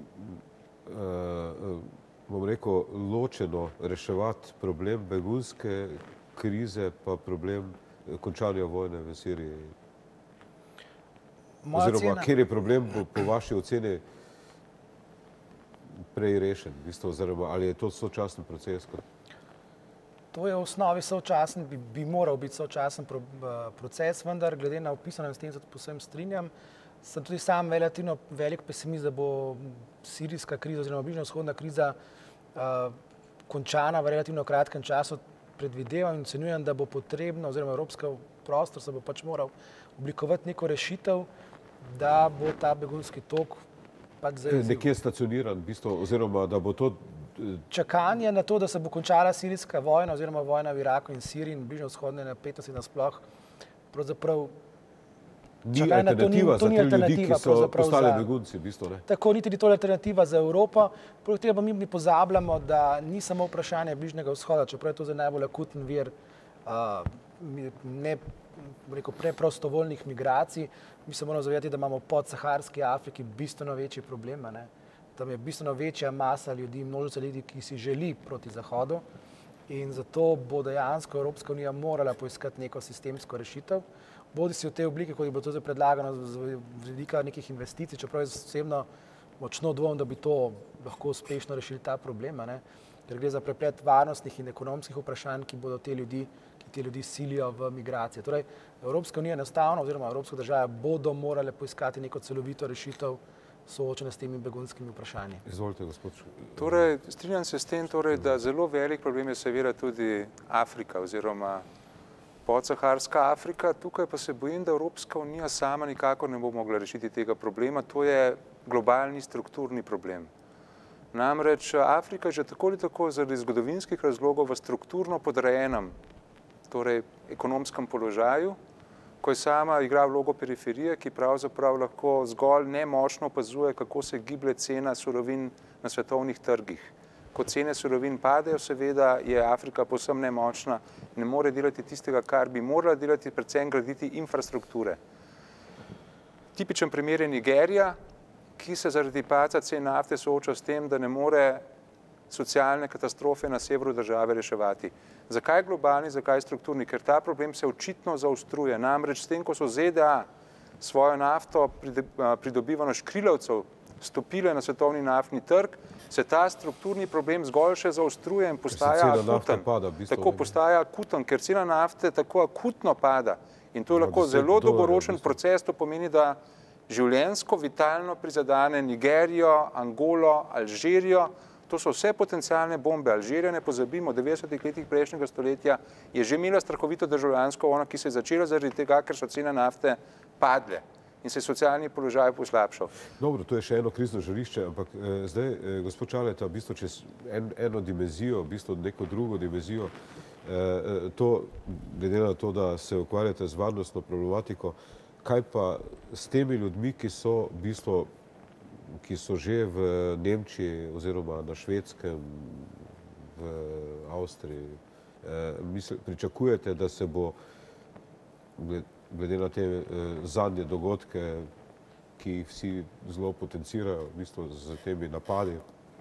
bom rekel, ločeno reševati problem begunske krize pa problem končanja vojne v Siriji? Oziroma, kjer je problem po vaši oceni prej rešen? Ali je to sočasen proces? To je v osnovi sočasen, bi moral biti sočasen proces, vendar glede na opisano, s tem se povsem strinjam, sem tudi sam relativno velik pesimist, da bo sirijska kriza oziroma bližnjevzhodna kriza končana v relativno kratkem času. Predvidevam in ocenjujem, da bo potrebno, oziroma evropski prostor se bo pač moral oblikovati neko rešitev, da bo ta begunski tok pač zajezil. Nekje stacioniran, v bistvu, oziroma da bo to... Čakanje na to, da se bo končala sirijska vojna oziroma vojna v Iraku in Siriji in bližnjevzhodne napetosti nasploh, pravzaprav ni alternativa za te ljudi, ki so postali begunci, v bistvu, ne? Tako, niti ni to alternativa za Evropo. Poleg tega pa mi pozabljamo, da ni samo vprašanje Bližnjega vzhoda, čeprav je to za najbolj akuten vir preprostovoljnih migracij. Mi se moramo zavedati, da imamo v podsaharski Afriki bistveno večji problem. Tam je bistveno večja masa ljudi, množica ljudi, ki si želi proti Zahodu. In zato bo dejansko Evropska unija morala poiskati neko sistemsko rešitev. Bodi si v tej obliki, kot je bilo to zdaj predlagano z vidika nekih investicij, čeprav jaz osebno močno dvomim, da bi to lahko uspešno rešili ta problem. ker gre za preplet varnostnih in ekonomskih vprašanj, ki bodo te ljudi silijo v migracije. Torej, Evropska unija enostavno oziroma evropske države bodo morale poiskati neko celovito rešitev soočene s temi begunskimi vprašanji. Izvolite, gospod. Torej, strinjam se s tem, da zelo velik problem je seveda tudi Afrika oziroma podsaharska Afrika. Tukaj pa se bojim, da Evropska unija sama nikakor ne bo mogla rešiti tega problema. To je globalni strukturni problem. Namreč Afrika je že tako ali tako zaradi zgodovinskih razlogov v strukturno podrejenem, torej ekonomskem položaju, ko je sama igra vlogo periferije, ki pravzaprav lahko zgolj nemočno opazuje, kako se giblje cena surovin na svetovnih trgih. Ko cene surovin padejo, seveda je Afrika povsem nemočna, ne more delati tistega, kar bi morala delati, predvsem graditi infrastrukture. Tipičen primer je Nigerija, ki se zaradi padca cen nafte sooča s tem, da ne more socialne katastrofe na severu države reševati. Zakaj globalni, zakaj strukturni? Ker ta problem se očitno zaostruje. Namreč s tem, ko so ZDA svojo nafto pridobivano škrilavcev stopile na svetovni naftni trg, se ta strukturni problem zgolj še zaostruje in postaja akuten. Tako postaja akuten, ker cena nafte tako akutno pada. In to je lahko zelo dolgoročen proces, to pomeni, da življenjsko, vitalno prizadene Nigerijo, Angolo, Alžirijo. To so vse potencialne bombe. Alžirija, ne pozabimo, v 90-ih letih prejšnjega stoletja je že imela strahovito državljansko vojno, ki se je začela zaradi tega, ker so cene nafte padle in se je socialni položaj poslabšal. Dobro, to je še eno krizno žarišče, ampak zdaj, gospod Čaleta, v bistvu čez eno dimenzijo, v bistvu neko drugo dimenzijo, to, glede na to, da se ukvarjate z varnostno problematiko, kaj pa s temi ljudmi, ki so v bistvu ki so že v Nemčiji oziroma na Švedskem, v Avstriji. Pričakujete, da se bo, glede na te zadnje dogodke, ki jih vsi zelo potencirajo, v bistvu z temi napadi,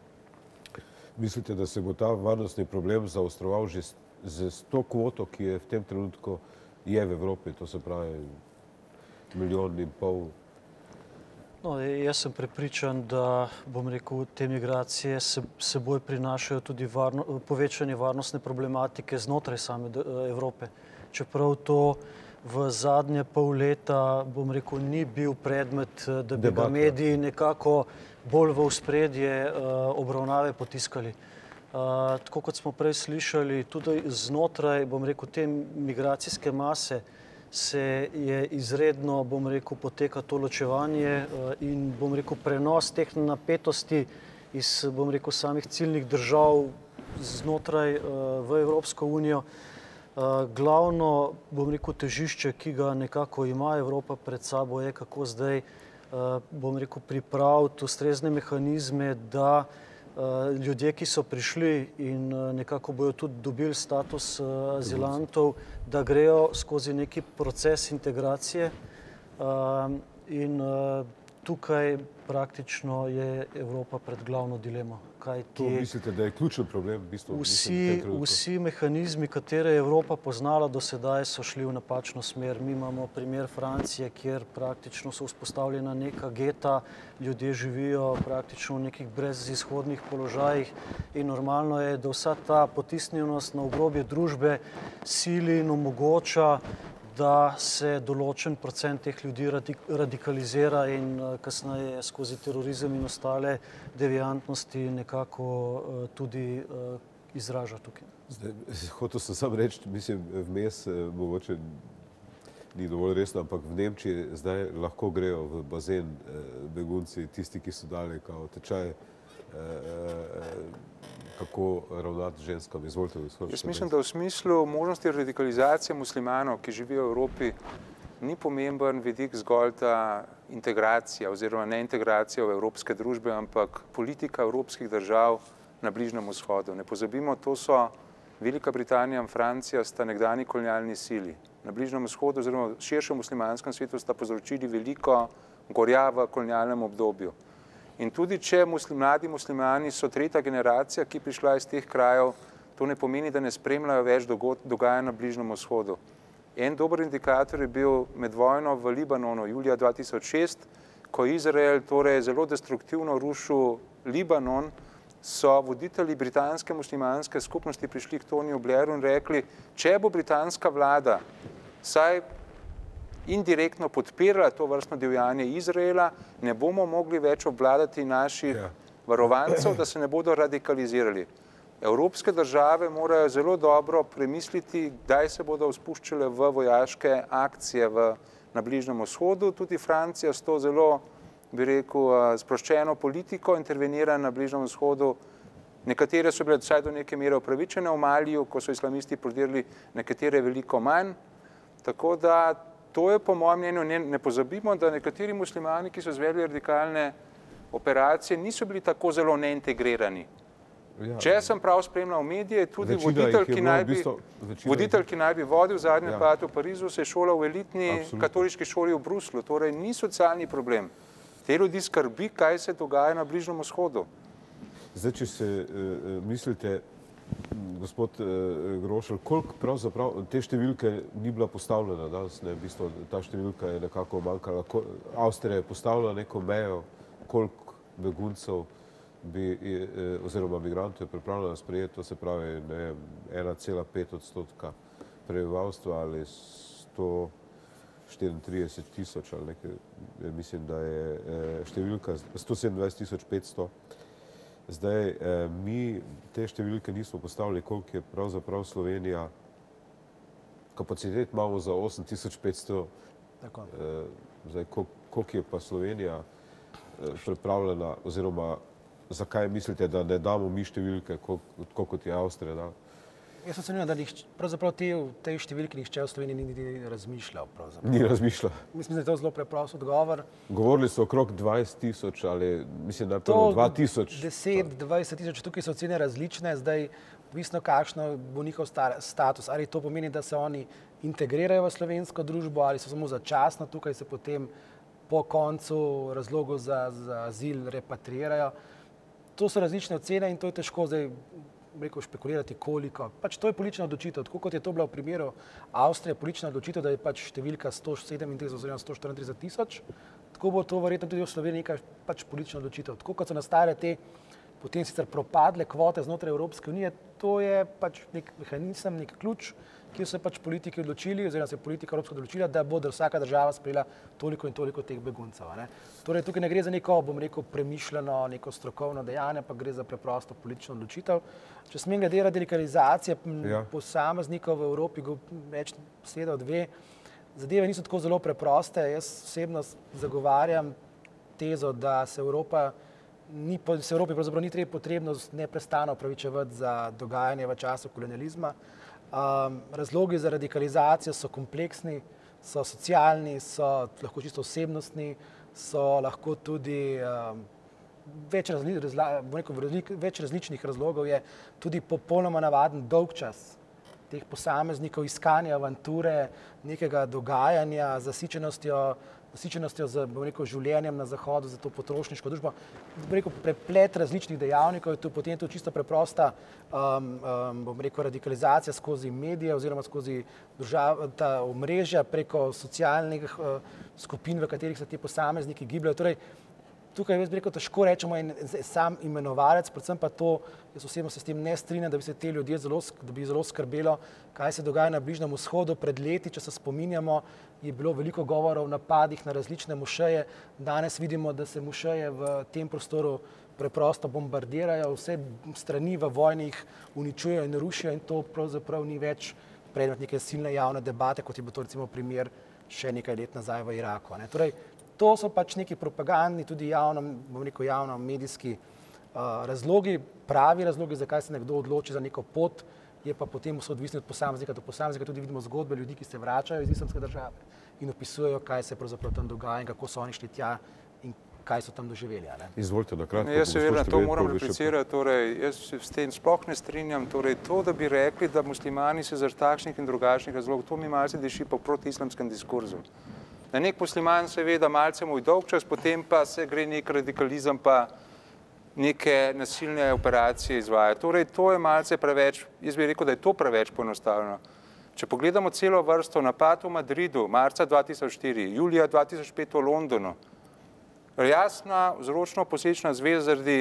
mislite, da se bo ta varnostni problem zaostroval že z to kvoto, ki je v tem trenutku je v Evropi, to se pravi 1,5 milijona? No, jaz sem prepričan, da, bom rekel, te migracije seboj prinašajo tudi povečanje varnostne problematike znotraj same Evrope. Čeprav to v zadnje pol leta, bom rekel, ni bil predmet, da bi ga mediji nekako bolj v ospredje obravnave potiskali. Tako kot smo prej slišali, tudi znotraj, bom rekel, te migracijske mase se je izredno, bom rekel, poteka to ločevanje in, bom rekel, prenos teh napetosti iz, bom rekel, samih ciljnih držav znotraj v Evropsko unijo. Glavno, bom rekel, težišče, ki ga nekako ima Evropa pred sabo, je kako zdaj, bom rekel, pripraviti ustrezne mehanizme, da ljudje, ki so prišli in nekako bojo tudi dobili status azilantov, da grejo skozi neki proces integracije in tukaj praktično je Evropa pred glavno dilemo. To mislite, da je ključen problem? Vsi mehanizmi, katere je Evropa poznala do sedaj, so šli v napačno smer. Mi imamo primer Francije, kjer praktično so vzpostavljena neka geta, ljudje živijo praktično v nekih brezizhodnih položajih in normalno je, da vsa ta potisnjenost na obrobje družbe sili in omogoča, da se določen procent teh ljudi radikalizira in kasneje skozi terorizem in ostale deviantnosti nekako tudi izraža tukaj. Hotel sem samo reči, mislim, vmes mogoče ni dovolj resno, ampak v Nemčiji zdaj lahko grejo v bazen begunci, tisti, ki so dali kao tečaj, kako ravnati z ženskami. Izvolite, gospod. Jaz mislim, da v smislu možnosti radikalizacije muslimanov, ki živijo v Evropi, ni pomemben vidik zgolj ta integracija oziroma neintegracija v evropske družbe, ampak politika evropskih držav na Bližnjem vzhodu. Ne pozabimo, to so Velika Britanija in Francija sta nekdanji kolonialni sili. Na Bližnjem vzhodu oziroma širšem muslimanskem svetu sta povzročili veliko gorja v kolonialnem obdobju. In tudi, če mladi muslimani so tretja generacija, ki prišla iz teh krajev, to ne pomeni, da ne spremljajo več dogajanj na Bližnjem vzhodu. En dober indikator je bil med vojno v Libanonu julija 2006, ko je Izrael torej zelo destruktivno rušil Libanon so voditelji britanske muslimanske skupnosti prišli k Tonyju Blairu in rekli, če bo britanska vlada saj indirektno podpirala to vrstno divjanje Izraela, ne bomo mogli več obvladati naših varovancev, da se ne bodo radikalizirali. Evropske države morajo zelo dobro premisliti, kdaj se bodo spuščale v vojaške akcije na Bližnjem vzhodu. Tudi Francija s to zelo, bi rekel, sproščeno politiko intervenira na Bližnjem vzhodu. Nekatere so bile vsaj do neke mere upravičene v Maliju, ko so islamisti prodirali, nekatere veliko manj. Tako da to je po mojem mnenju, ne pozabimo, da nekateri muslimani, ki so izvedli radikalne operacije, niso bili tako zelo neintegrirani. Če sem prav spremljal medije, tudi voditelj, ki naj bi vodil zadnji napad v Parizu, se je šolal v elitni katoliški šoli v Bruslju. Torej ni socialni problem. Te ljudi skrbi, kaj se dogaja na Bližnjem vzhodu. Zdaj, če se mislite, gospod Grošelj, koliko pravzaprav te številke ni bila postavljena danes, v bistvu ta številka je nekako manjkala. Avstrija je postavila neko mejo, koliko beguncev oziroma migrantov je pripravljena sprejeti, to se pravi 1,5% prebivalstva ali 134 tisoč ali nekaj, mislim, da je številka 127 500. Zdaj, mi te številke nismo postavili, koliko je pravzaprav Slovenija, kapacitet imamo za 8500, zdaj, koliko je pa Slovenija pripravljena, oziroma zakaj mislite, da ne damo mi številke, tako kot je Avstrija dala? Jaz ocenjujem, da pravzaprav tej številki nihče v Sloveniji ni razmišljal. Ni razmišljal. Mislim, da je to zelo preprost odgovor. Govorili so okrog 20 tisoč ali mislim, da je prvo 2000. 10-20 tisoč, tukaj so ocene različne, zdaj odvisno kakšno bo njihov status. Ali to pomeni, da se oni integrirajo v slovensko družbo ali so samo začasno tukaj, se potem po koncu razlogov za azil repatriirajo. To so različne ocene in to je težko zdaj špekulirati koliko. Pač to je politična odločitev, tako kot je to bila v primeru Avstrije politična odločitev, da je pač številka 137 oziroma 134 tisoč, tako bo to verjetno tudi v Sloveniji nekaj pač politična odločitev. Tako kot so nastajale te potem sicer propadle kvote znotraj Evropske unije, to je pač nek mehanizem, nek ključ, ki so se pač politiki odločili, oziroma se je politika Evropska odločila, da bo vsaka država sprejela toliko in toliko teh beguncev. Torej, tukaj ne gre za neko, bom rekel, premišljeno, neko strokovno dejanje, pa gre za preprosto politično odločitev. Če smem glede radikalizacije posameznikov v Evropi, več beseda dve, zadeve niso tako zelo preproste. Jaz osebno zagovarjam tezo, da se Evropi pravzaprav ni potrebno neprestano opravičevati za dogajanje v času kolonializma. Razlogi za radikalizacijo so kompleksni, so socialni, so lahko čisto osebnostni, so lahko tudi več različnih razlogov, je tudi popolnoma navaden dolgčas teh posameznikov, iskanja avanture, nekega dogajanja, zasičenostjo z, bom rekel, življenjem na zahodu, za to potrošniško družbo. Bom rekel, preplet različnih dejavnikov je tu potem to čisto preprosta, bom rekel, radikalizacija skozi medije oziroma skozi ta omrežja preko socialnih skupin, v katerih se ti posamezniki gibljajo. Torej, tukaj jaz bi rekel, težko rečemo sam imenovalec, predvsem pa to, jaz osebno se s tem ne strinjam, da bi se te ljudje zelo skrbelo, kaj se dogaja na Bližnjem vzhodu. Pred leti, če se spominjamo, je bilo veliko govora o napadih na različne mošeje. Danes vidimo, da se mošeje v tem prostoru preprosto bombardirajo, vse strani v vojni jih uničujejo in rušijo in to pravzaprav ni več predmet neke silne javne debate, kot je bil to recimo primer še nekaj let nazaj v Iraku. Torej, to so pač neki propagandni, tudi javno medijski razlogi, pravi razlogi, zakaj se nekdo odloči za neko pot, je pa potem vse odvisno od posameznika do posameznika. Tudi vidimo zgodbe ljudi, ki se vračajo iz islamske države in opisujejo, kaj se pravzaprav tam dogaja in kako so oni šli tja in kaj so tam doživeli. Izvolite, na kratko. Jaz seveda to moram replicirati, torej jaz se s tem sploh ne strinjam, torej to, da bi rekli, da muslimani se zaradi takšnih in drugačnih razlogov, to mi malce diši po protiislamskem diskurzu. Da nek musliman seveda malce moj dolgčas, potem pa se gre nek radikalizem pa neke nasilne operacije izvaja. Torej, to je malce preveč, jaz bi rekel, da je to preveč poenostavljeno. Če pogledamo celo vrsto napad v Madridu, marca 2004, julija 2005 v Londonu, jasna vzročno-posledična zveza zaradi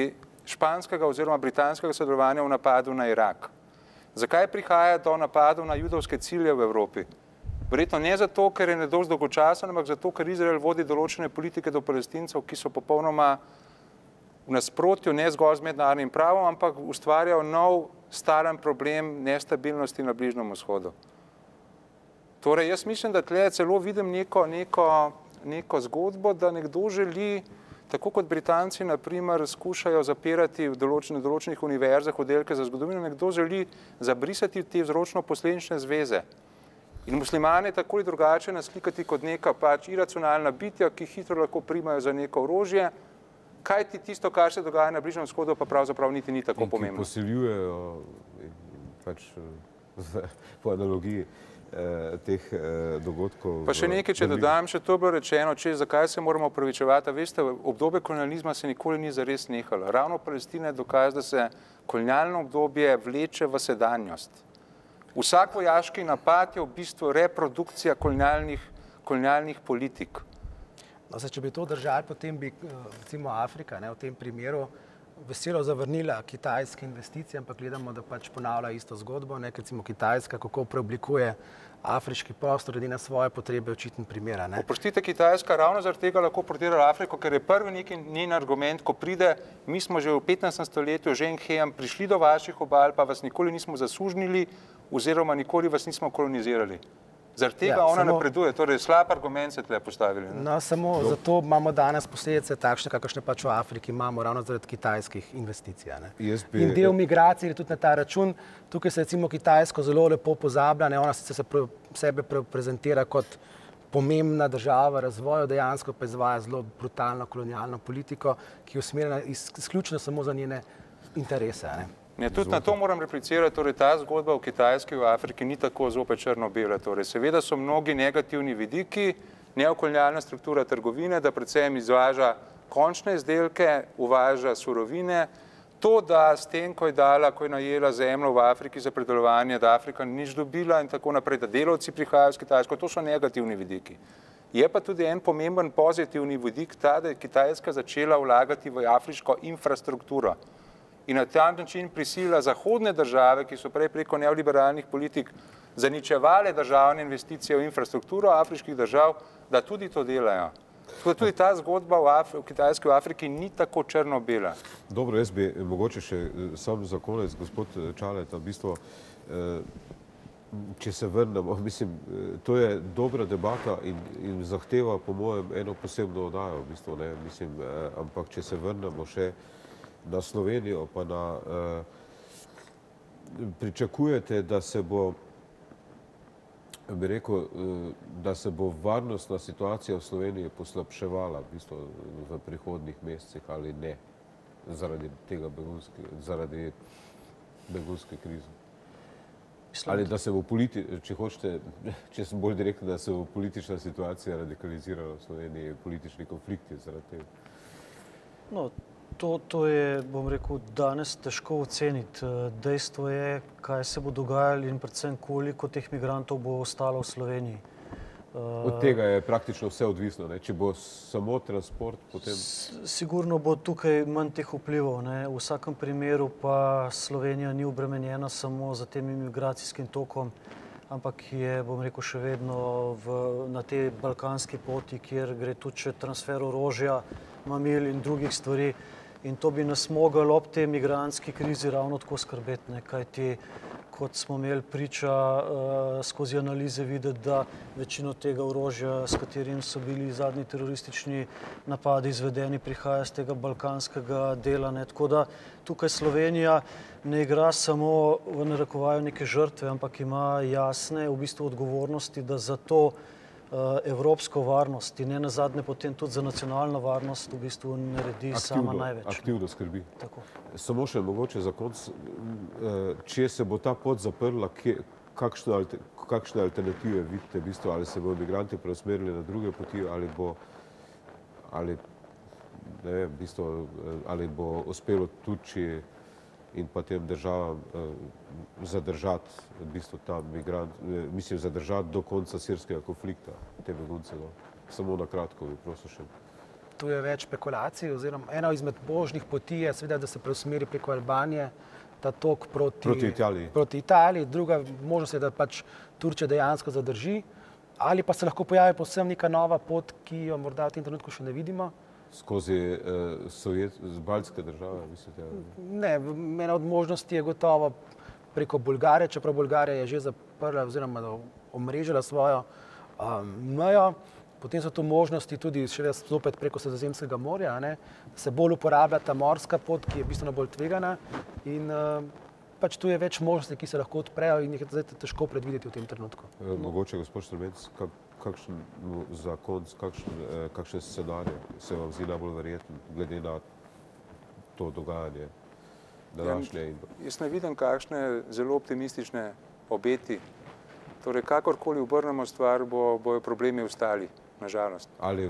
španskega oziroma britanskega sodelovanja v napadu na Irak. Zakaj prihaja do napadov na judovske cilje v Evropi? Verjetno ne zato, ker je nedolž dolgočasen, ampak zato, ker Izrael vodi določene politike do Palestincev, ki so popolnoma v nasprotju ne zgolj z mednarodnim pravom, ampak ustvarjajo nov staren problem nestabilnosti na Bližnjem vzhodu. Torej, jaz mislim, da tle celo vidim neko zgodbo, da nekdo želi, tako kot Britanci, naprimer, skušajo zapirati v določenih univerzah oddelke za zgodovino, nekdo želi zabrisati te vzročno-posledične zveze. In muslimane tako ali drugače naslikati kot neka pač iracionalna bitja, ki hitro lahko primajo za neko orožje, kajti tisto, kar se dogaja na Bližnjem vzhodu, pa pravzaprav niti ni tako pomembno. In ki posiljujejo pač po analogiji teh dogodkov. Pa še nekaj, če dodam, še to bilo rečeno, zakaj se moramo opravičevati. Veste, obdobje kolonializma se nikoli ni zares nehalo. Ravno Palestina je dokaz, da se kolonialno obdobje vleče v sedanjost. Vsak vojaški napad je v bistvu reprodukcija kolonialnih politik. No, če bi to držali, potem bi recimo Afrika v tem primeru veselo zavrnila kitajske investicije, ampak gledamo, da pač ponavlja isto zgodbo, recimo Kitajska, kako preoblikuje afriški prostor, glede na svoje potrebe, očiten primer. Oprostite, Kitajska ravno zaradi tega lahko prodirala Afriko, ker je prvi neki njen argument, ko pride, mi smo že v 15. stoletju, Zheng-Hejem, prišli do vaših obal, pa vas nikoli nismo zasužnili, oziroma nikoli vas nismo kolonizirali. Zaradi tega ona napreduje, torej slab argument se tle postavili. No, samo zato imamo danes posledice takšne, kakršne pač v Afriki imamo, ravno zaradi kitajskih investicij. In del migracij je tudi na ta račun. Tukaj se recimo Kitajsko zelo lepo pozablja, ona sicer se sebe prezentira kot pomembna država v razvoju, dejansko pa izvaja zelo brutalno kolonialno politiko, ki je usmerjena izključno samo za njene interese. Tudi na to moram replicirati, torej ta zgodba v Kitajski, v Afriki ni tako zopet črno-bela. Torej, seveda so mnogi negativni vidiki, neokolonialna struktura trgovine, da predvsem izvaža končne izdelke, uvaža surovine. To, da s tem, ko je najela zemljo v Afriki za predelovanje, da Afrika ni nič dobila in tako naprej, da delavci prihajajo z Kitajsko, to so negativni vidiki. Je pa tudi en pomemben pozitivni vidik ta, da je Kitajska začela vlagati v afriško infrastrukturo. In na ta način prisila zahodne države, ki so prej preko neoliberalnih politik zaničevale državne investicije v infrastrukturo afriških držav, da tudi to delajo. Tudi ta zgodba v Kitajski, v Afriki ni tako črno-bela. Dobro, jaz bi mogoče še sam za konec, gospod Čalet, v bistvu, če se vrnemo, mislim, to je dobra debata in zahteva po mojem eno posebno oddajo, v bistvu, ne, mislim, ampak če se vrnemo še na Slovenijo, pa pričakujete, da se bo, bi rekel, da se bo varnostna situacija v Sloveniji poslabševala v bistvu v prihodnjih mesecih ali ne, zaradi begunske krize? Ali da se bo če sem bolj direkten, da se bo politična situacija radikalizirala v Sloveniji, politični konflikti zaradi tega? No, to je, bom rekel, danes težko oceniti. Dejstvo je, kaj se bo dogajalo in predvsem koliko teh migrantov bo ostalo v Sloveniji. Od tega je praktično vse odvisno, ne? Če bo samo transport, potem... Sigurno bo tukaj manj teh vplivov, ne? V vsakem primeru pa Slovenija ni obremenjena samo za tem migracijskim tokom, ampak je, bom rekel, še vedno na tej balkanski poti, kjer gre tudi še transfer orožja, mamil in drugih stvari. In to bi nas moglo ob tej migrantski krizi ravno tako skrbeti, kajti kot smo imeli priča skozi analize videti, da večino tega orožja, s katerim so bili zadnji teroristični napadi izvedeni, prihaja z tega balkanskega dela. Tako da tukaj Slovenija ne igra samo v narekovaju neke žrtve, ampak ima jasne v bistvu odgovornosti, da za to evropsko varnost in ne nazadnje potem tudi za nacionalno varnost v bistvu naredi sama največ. Aktivno skrbi. Tako. Samo še mogoče za konec, če se bo ta pot zaprla, kakšne alternative vidite v bistvu, ali se bodo migranti preusmerili na druge poti, ali bo uspelo Turčiji in pa tem državam zadržati v bistvu ta migrant, mislim zadržati do konca sirskega konflikta te begunce. Samo na kratko bi prosil še. tu je več špekulacij, oziroma ena izmed možnih poti je seveda, da se preusmeri preko Albanije ta tok proti Italiji. Druga možnost je, da pač Turčija dejansko zadrži, ali pa se lahko pojavi povsem neka nova pot, ki jo morda v tem trenutku še ne vidimo. Skozi baltske države, mislite? Ne, ena od možnosti je gotovo preko Bolgarije, čeprav Bolgarija je že zaprla oziroma omrežila svojo mejo. Potem so tu možnosti tudi še zopet preko Sredozemskega morja, da se bolj uporablja ta morska pot, ki je bistveno bolj tvegana in pač tu je več možnosti, ki se lahko odprejo in jih je zdaj težko predvideti v tem trenutku. Mogoče, gospod Štrbenc, kakšen za konc, kakšen scenarij se vam zdi najbolj verjeten, glede na to dogajanje današnje? Jaz ne vidim kakšne zelo optimistične obeti. Torej, kakorkoli obrnemo stvar, bojo problemi ostali, nažalost. Ali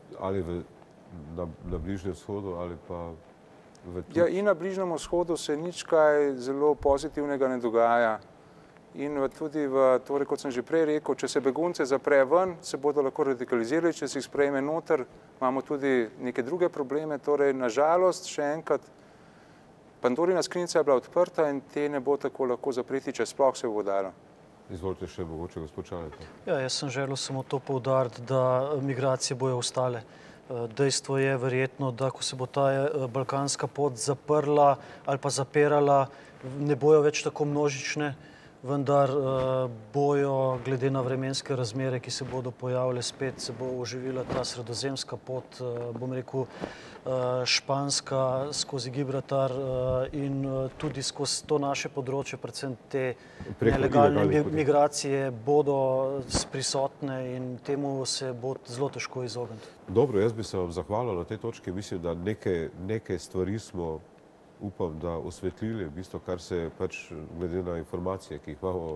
na Bližnjem vzhodu, ali pa v Turčiji? Ja, in na Bližnjem vzhodu se nič kaj zelo pozitivnega ne dogaja. In tudi torej, kot sem že prej rekel, če se begunce zapre ven, se bodo lahko radikalizirali, če se jih sprejme noter, imamo tudi neke druge probleme. Torej, nažalost, še enkrat, Pandorina skrinjica je bila odprta in te ne bo tako lahko zapreti, če sploh se bo dalo. Izvolite še mogoče, gospod Čaleta. Ja, jaz sem želel samo to poudariti, da migracije bojo ostale. Dejstvo je verjetno, da ko se bo ta balkanska pot zaprla ali pa zapirala, ne bojo več tako množične, vendar bojo glede na vremenske razmere, ki se bodo pojavile, spet se bo oživila ta sredozemska pot, bom rekel, španska skozi Gibraltar in tudi skozi to naše področje, predvsem te nelegalne migracije bodo prisotne in temu se bo zelo težko izogniti. Dobro, jaz bi se vam zahvalil na tej točki. Mislim, da neke stvari smo, upam, da osvetlili, v bistvu, kar se pač glede na informacije, ki jih imamo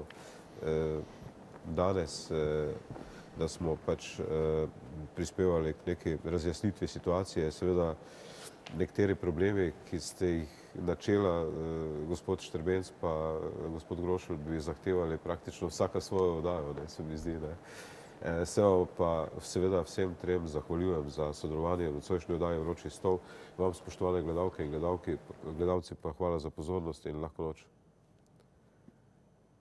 danes, da smo pač prispevali k neki razjasnitvi situacije. Seveda, nekateri problemi, ki ste jih načela, gospod Štrbenc pa gospod Grošelj, bi zahtevali praktično vsaka svojo oddajo, se mi zdi. Se pa seveda vsem trem zahvaljujem za sodelovanje v nocojšnji oddaji Vroči stol. Vam, spoštovane gledalke in gledalci, pa hvala za pozornost in lahko noč.